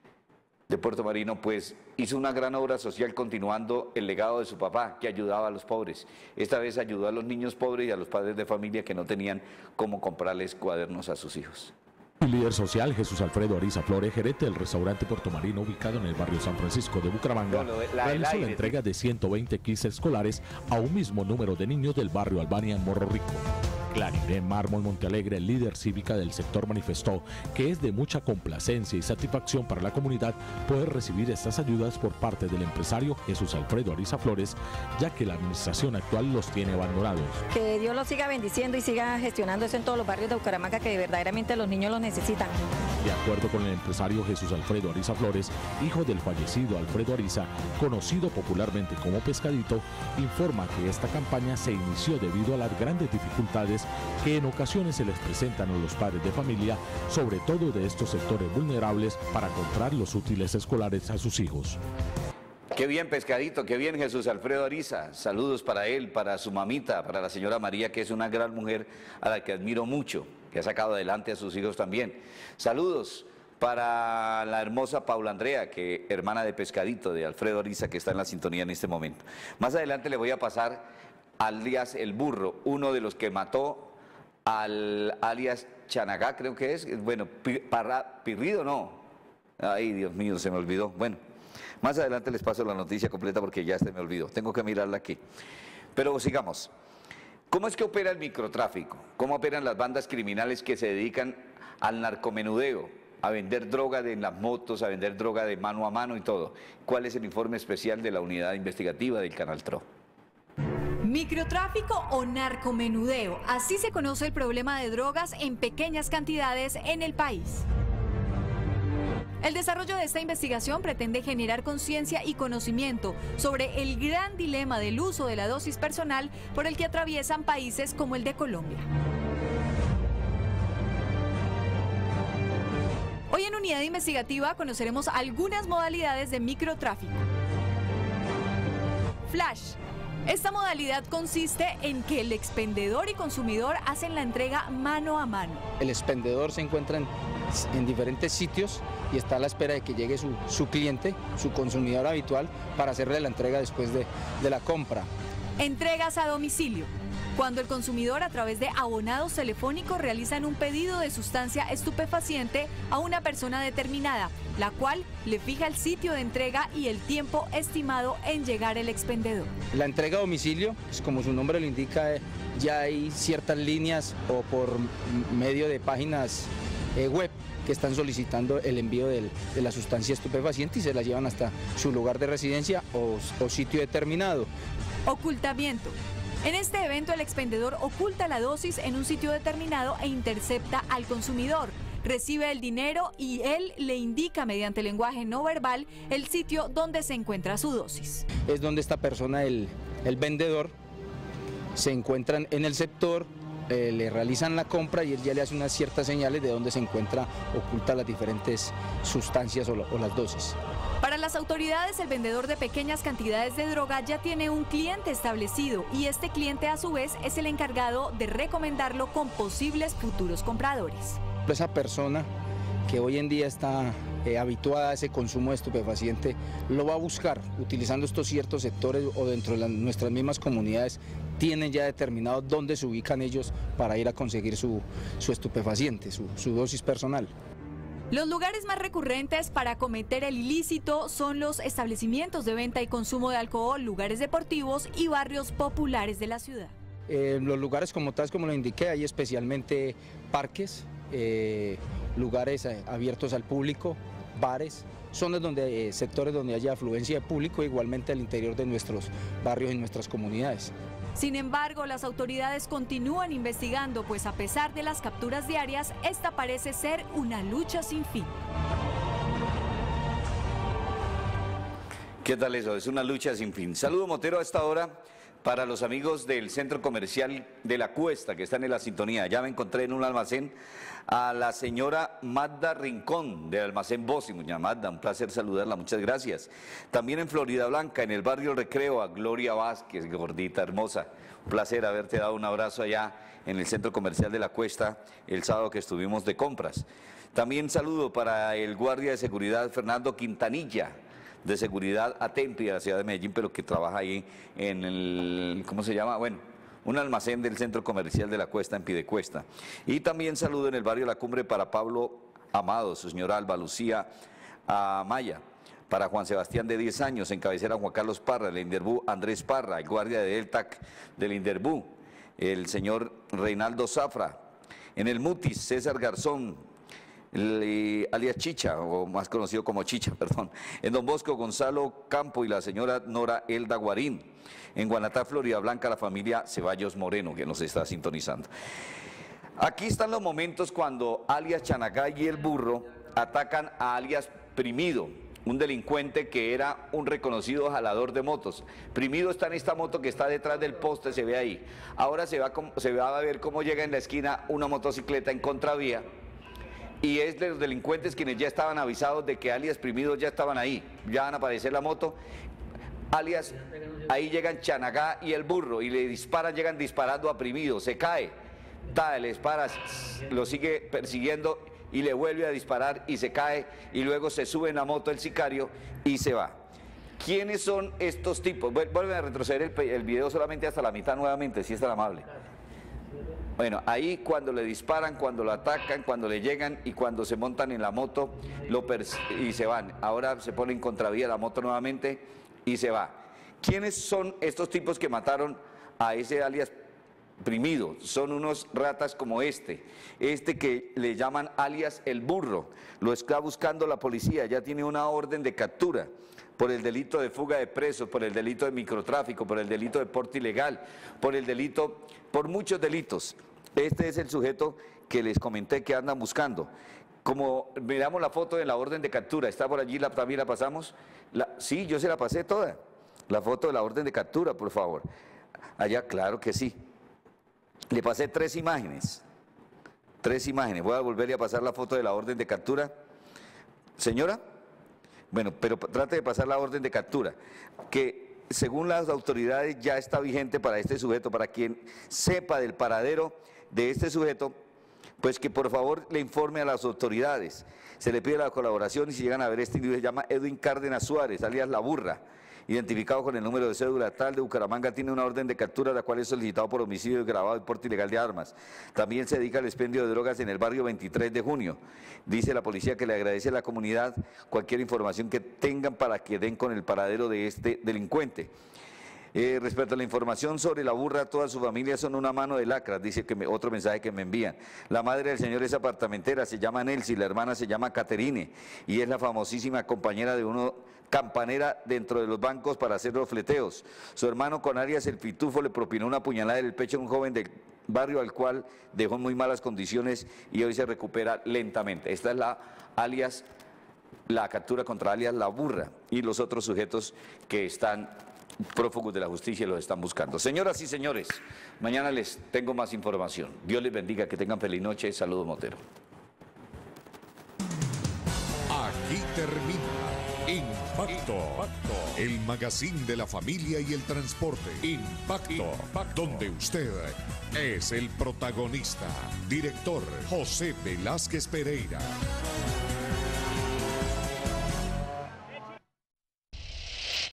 Speaker 3: de Puerto Marino, pues hizo una gran obra social continuando el legado de su papá, que ayudaba a los pobres. Esta vez ayudó a los niños pobres y a los padres de familia que no tenían cómo comprarles cuadernos a sus hijos.
Speaker 26: El líder social Jesús Alfredo Ariza Flores, gerente del restaurante Puerto Marino ubicado en el barrio San Francisco de Bucaramanga, no, la, realizó la entrega de ciento veinte kits escolares a un mismo número de niños del barrio Albania en Morro Rico. Claribel Mármol Montealegre, líder cívica del sector, manifestó que es de mucha complacencia y satisfacción para la comunidad poder recibir estas ayudas por parte del empresario Jesús Alfredo Ariza Flores, ya que la administración actual los tiene abandonados.
Speaker 27: Que Dios los siga bendiciendo y siga gestionando eso en todos los barrios de Bucaramanga, que verdaderamente los niños los necesitan.
Speaker 26: De acuerdo con el empresario Jesús Alfredo Ariza Flores, hijo del fallecido Alfredo Ariza, conocido popularmente como Pescadito, informa que esta campaña se inició debido a las grandes dificultades que en ocasiones se les presentan a los padres de familia, sobre todo de estos sectores vulnerables, para comprar los útiles escolares a sus hijos.
Speaker 3: Qué bien, Pescadito, qué bien, Jesús Alfredo Ariza. Saludos para él, para su mamita, para la señora María, que es una gran mujer a la que admiro mucho, que ha sacado adelante a sus hijos también. Saludos para la hermosa Paula Andrea, que hermana de Pescadito, de Alfredo Ariza, que está en la sintonía en este momento. Más adelante le voy a pasar alias El Burro, uno de los que mató al alias Chanagá, creo que es, bueno, Parra, Pirrido no, ay Dios mío, se me olvidó, bueno, más adelante les paso la noticia completa porque ya se me olvidó, tengo que mirarla aquí, pero sigamos. ¿Cómo es que opera el microtráfico? ¿Cómo operan las bandas criminales que se dedican al narcomenudeo, a vender droga de, en las motos, a vender droga de mano a mano y todo? ¿Cuál es el informe especial de la unidad investigativa del Canal Tro?
Speaker 5: Microtráfico o narcomenudeo, así se conoce el problema de drogas en pequeñas cantidades en el país. El desarrollo de esta investigación pretende generar conciencia y conocimiento sobre el gran dilema del uso de la dosis personal por el que atraviesan países como el de Colombia. Hoy en Unidad Investigativa conoceremos algunas modalidades de microtráfico. Flash. Esta modalidad consiste en que el expendedor y consumidor hacen la entrega mano a mano.
Speaker 15: El expendedor se encuentra en, en diferentes sitios y está a la espera de que llegue su, su cliente, su consumidor habitual, para hacerle la entrega después de, de la compra.
Speaker 5: Entregas a domicilio. Cuando el consumidor a través de abonados telefónicos realizan un pedido de sustancia estupefaciente a una persona determinada, la cual le fija el sitio de entrega y el tiempo estimado en llegar el expendedor.
Speaker 15: La entrega a domicilio, pues como su nombre lo indica, ya hay ciertas líneas o por medio de páginas eh, web que están solicitando el envío del, de la sustancia estupefaciente y se la llevan hasta su lugar de residencia o, o sitio determinado.
Speaker 5: Ocultamiento. En este evento el expendedor oculta la dosis en un sitio determinado e intercepta al consumidor. Recibe el dinero y él le indica mediante lenguaje no verbal el sitio donde se encuentra su dosis.
Speaker 15: Es donde esta persona, el, el vendedor, se encuentran en el sector, eh, le realizan la compra y él ya le hace unas ciertas señales de dónde se encuentra oculta las diferentes sustancias o, lo, o las dosis.
Speaker 5: Para las autoridades, el vendedor de pequeñas cantidades de droga ya tiene un cliente establecido y este cliente a su vez es el encargado de recomendarlo con posibles futuros compradores.
Speaker 15: Esa persona que hoy en día está eh, habituada a ese consumo de estupefaciente lo va a buscar utilizando estos ciertos sectores o dentro de las, nuestras mismas comunidades tienen ya determinado dónde se ubican ellos para ir a conseguir su, su estupefaciente, su, su dosis personal.
Speaker 5: Los lugares más recurrentes para cometer el ilícito son los establecimientos de venta y consumo de alcohol, lugares deportivos y barrios populares de la ciudad.
Speaker 15: Eh, los lugares como tal, como lo indiqué, hay especialmente parques, eh, lugares eh, abiertos al público, bares, zonas donde, eh, sectores donde haya afluencia de público, igualmente al interior de nuestros barrios y nuestras comunidades.
Speaker 5: Sin embargo, las autoridades continúan investigando, pues a pesar de las capturas diarias, esta parece ser una lucha sin fin.
Speaker 3: ¿Qué tal eso? Es una lucha sin fin. Saludo Motero a esta hora para los amigos del Centro Comercial de La Cuesta, que están en la sintonía. Ya me encontré en un almacén a la señora Magda Rincón, del almacén Bossi. Doña Magda, un placer saludarla, muchas gracias. También en Florida Blanca, en el barrio Recreo, a Gloria Vázquez, gordita, hermosa. Un placer haberte dado un abrazo allá en el Centro Comercial de La Cuesta el sábado que estuvimos de compras. También saludo para el guardia de seguridad Fernando Quintanilla, de seguridad Atempi de la ciudad de Medellín, pero que trabaja ahí en el, ¿cómo se llama? Bueno, un almacén del Centro Comercial de La Cuesta en Piedecuesta. Y también saludo en el barrio La Cumbre para Pablo Amado, su señora Alba Lucía Amaya, para Juan Sebastián de diez años, en cabecera Juan Carlos Parra, el Inderbú Andrés Parra, el guardia de Deltac del Inderbú, el señor Reinaldo Zafra, en el Mutis César Garzón, el, alias Chicha, o más conocido como Chicha, perdón, en Don Bosco Gonzalo Campo y la señora Nora Elda Guarín, en Guanatá, Florida Blanca, la familia Ceballos Moreno, que nos está sintonizando. Aquí están los momentos cuando alias Chanagá y el burro atacan a alias Primido, un delincuente que era un reconocido jalador de motos. Primido está en esta moto que está detrás del poste, se ve ahí. Ahora se va, se va a ver cómo llega en la esquina una motocicleta en contravía, y es de los delincuentes quienes ya estaban avisados de que alias Primido ya estaban ahí, ya van a aparecer la moto, alias, ahí llegan Chanagá y el burro, y le disparan, llegan disparando a Primido, se cae, ta, le dispara, lo sigue persiguiendo, y le vuelve a disparar y se cae, y luego se sube en la moto el sicario y se va. ¿Quiénes son estos tipos? Vuelven a retroceder el, el video solamente hasta la mitad nuevamente, si es tan amable. Bueno, ahí cuando le disparan, cuando lo atacan, cuando le llegan y cuando se montan en la moto lo y se van. Ahora se pone en contravía la moto nuevamente y se va. ¿Quiénes son estos tipos que mataron a ese alias Primido? Son unos ratas como este, este que le llaman alias El Burro. Lo está buscando la policía, ya tiene una orden de captura por el delito de fuga de presos, por el delito de microtráfico, por el delito de porte ilegal, por el delito, por muchos delitos. Este es el sujeto que les comenté que andan buscando. Como miramos la foto de la orden de captura, ¿está por allí? La, ¿También la pasamos? La, sí, yo se la pasé toda. La foto de la orden de captura, por favor. Allá, claro que sí. Le pasé tres imágenes. Tres imágenes. Voy a volverle a pasar la foto de la orden de captura. Señora, bueno, pero trate de pasar la orden de captura, que según las autoridades ya está vigente para este sujeto. Para quien sepa del paradero de este sujeto, pues que por favor le informe a las autoridades. Se le pide la colaboración y si llegan a ver este individuo, se llama Edwin Cárdenas Suárez, alias La Burra, identificado con el número de cédula tal de Bucaramanga, tiene una orden de captura la cual es solicitado por homicidio agravado y porte ilegal de armas. También se dedica al expendio de drogas en el barrio veintitrés de junio. Dice la policía que le agradece a la comunidad cualquier información que tengan para que den con el paradero de este delincuente. Eh, respecto a la información sobre La Burra, toda su familia son una mano de lacras, dice que me, otro mensaje que me envían. La madre del señor es apartamentera, se llama Nelcy, la hermana se llama Caterine y es la famosísima compañera de uno, campanera dentro de los bancos para hacer los fleteos. Su hermano con alias El Pitufo le propinó una puñalada en el pecho a un joven del barrio al cual dejó en muy malas condiciones y hoy se recupera lentamente. Esta es la alias, la captura contra alias La Burra y los otros sujetos que están prófugos de la justicia y los están buscando. Señoras y señores, mañana les tengo más información. Dios les bendiga, que tengan feliz noche. Saludos, Motero.
Speaker 16: Aquí termina Impacto, Impacto, el magazine de la familia y el transporte. Impacto, Impacto, donde usted es el protagonista. Director José Velázquez Pereira.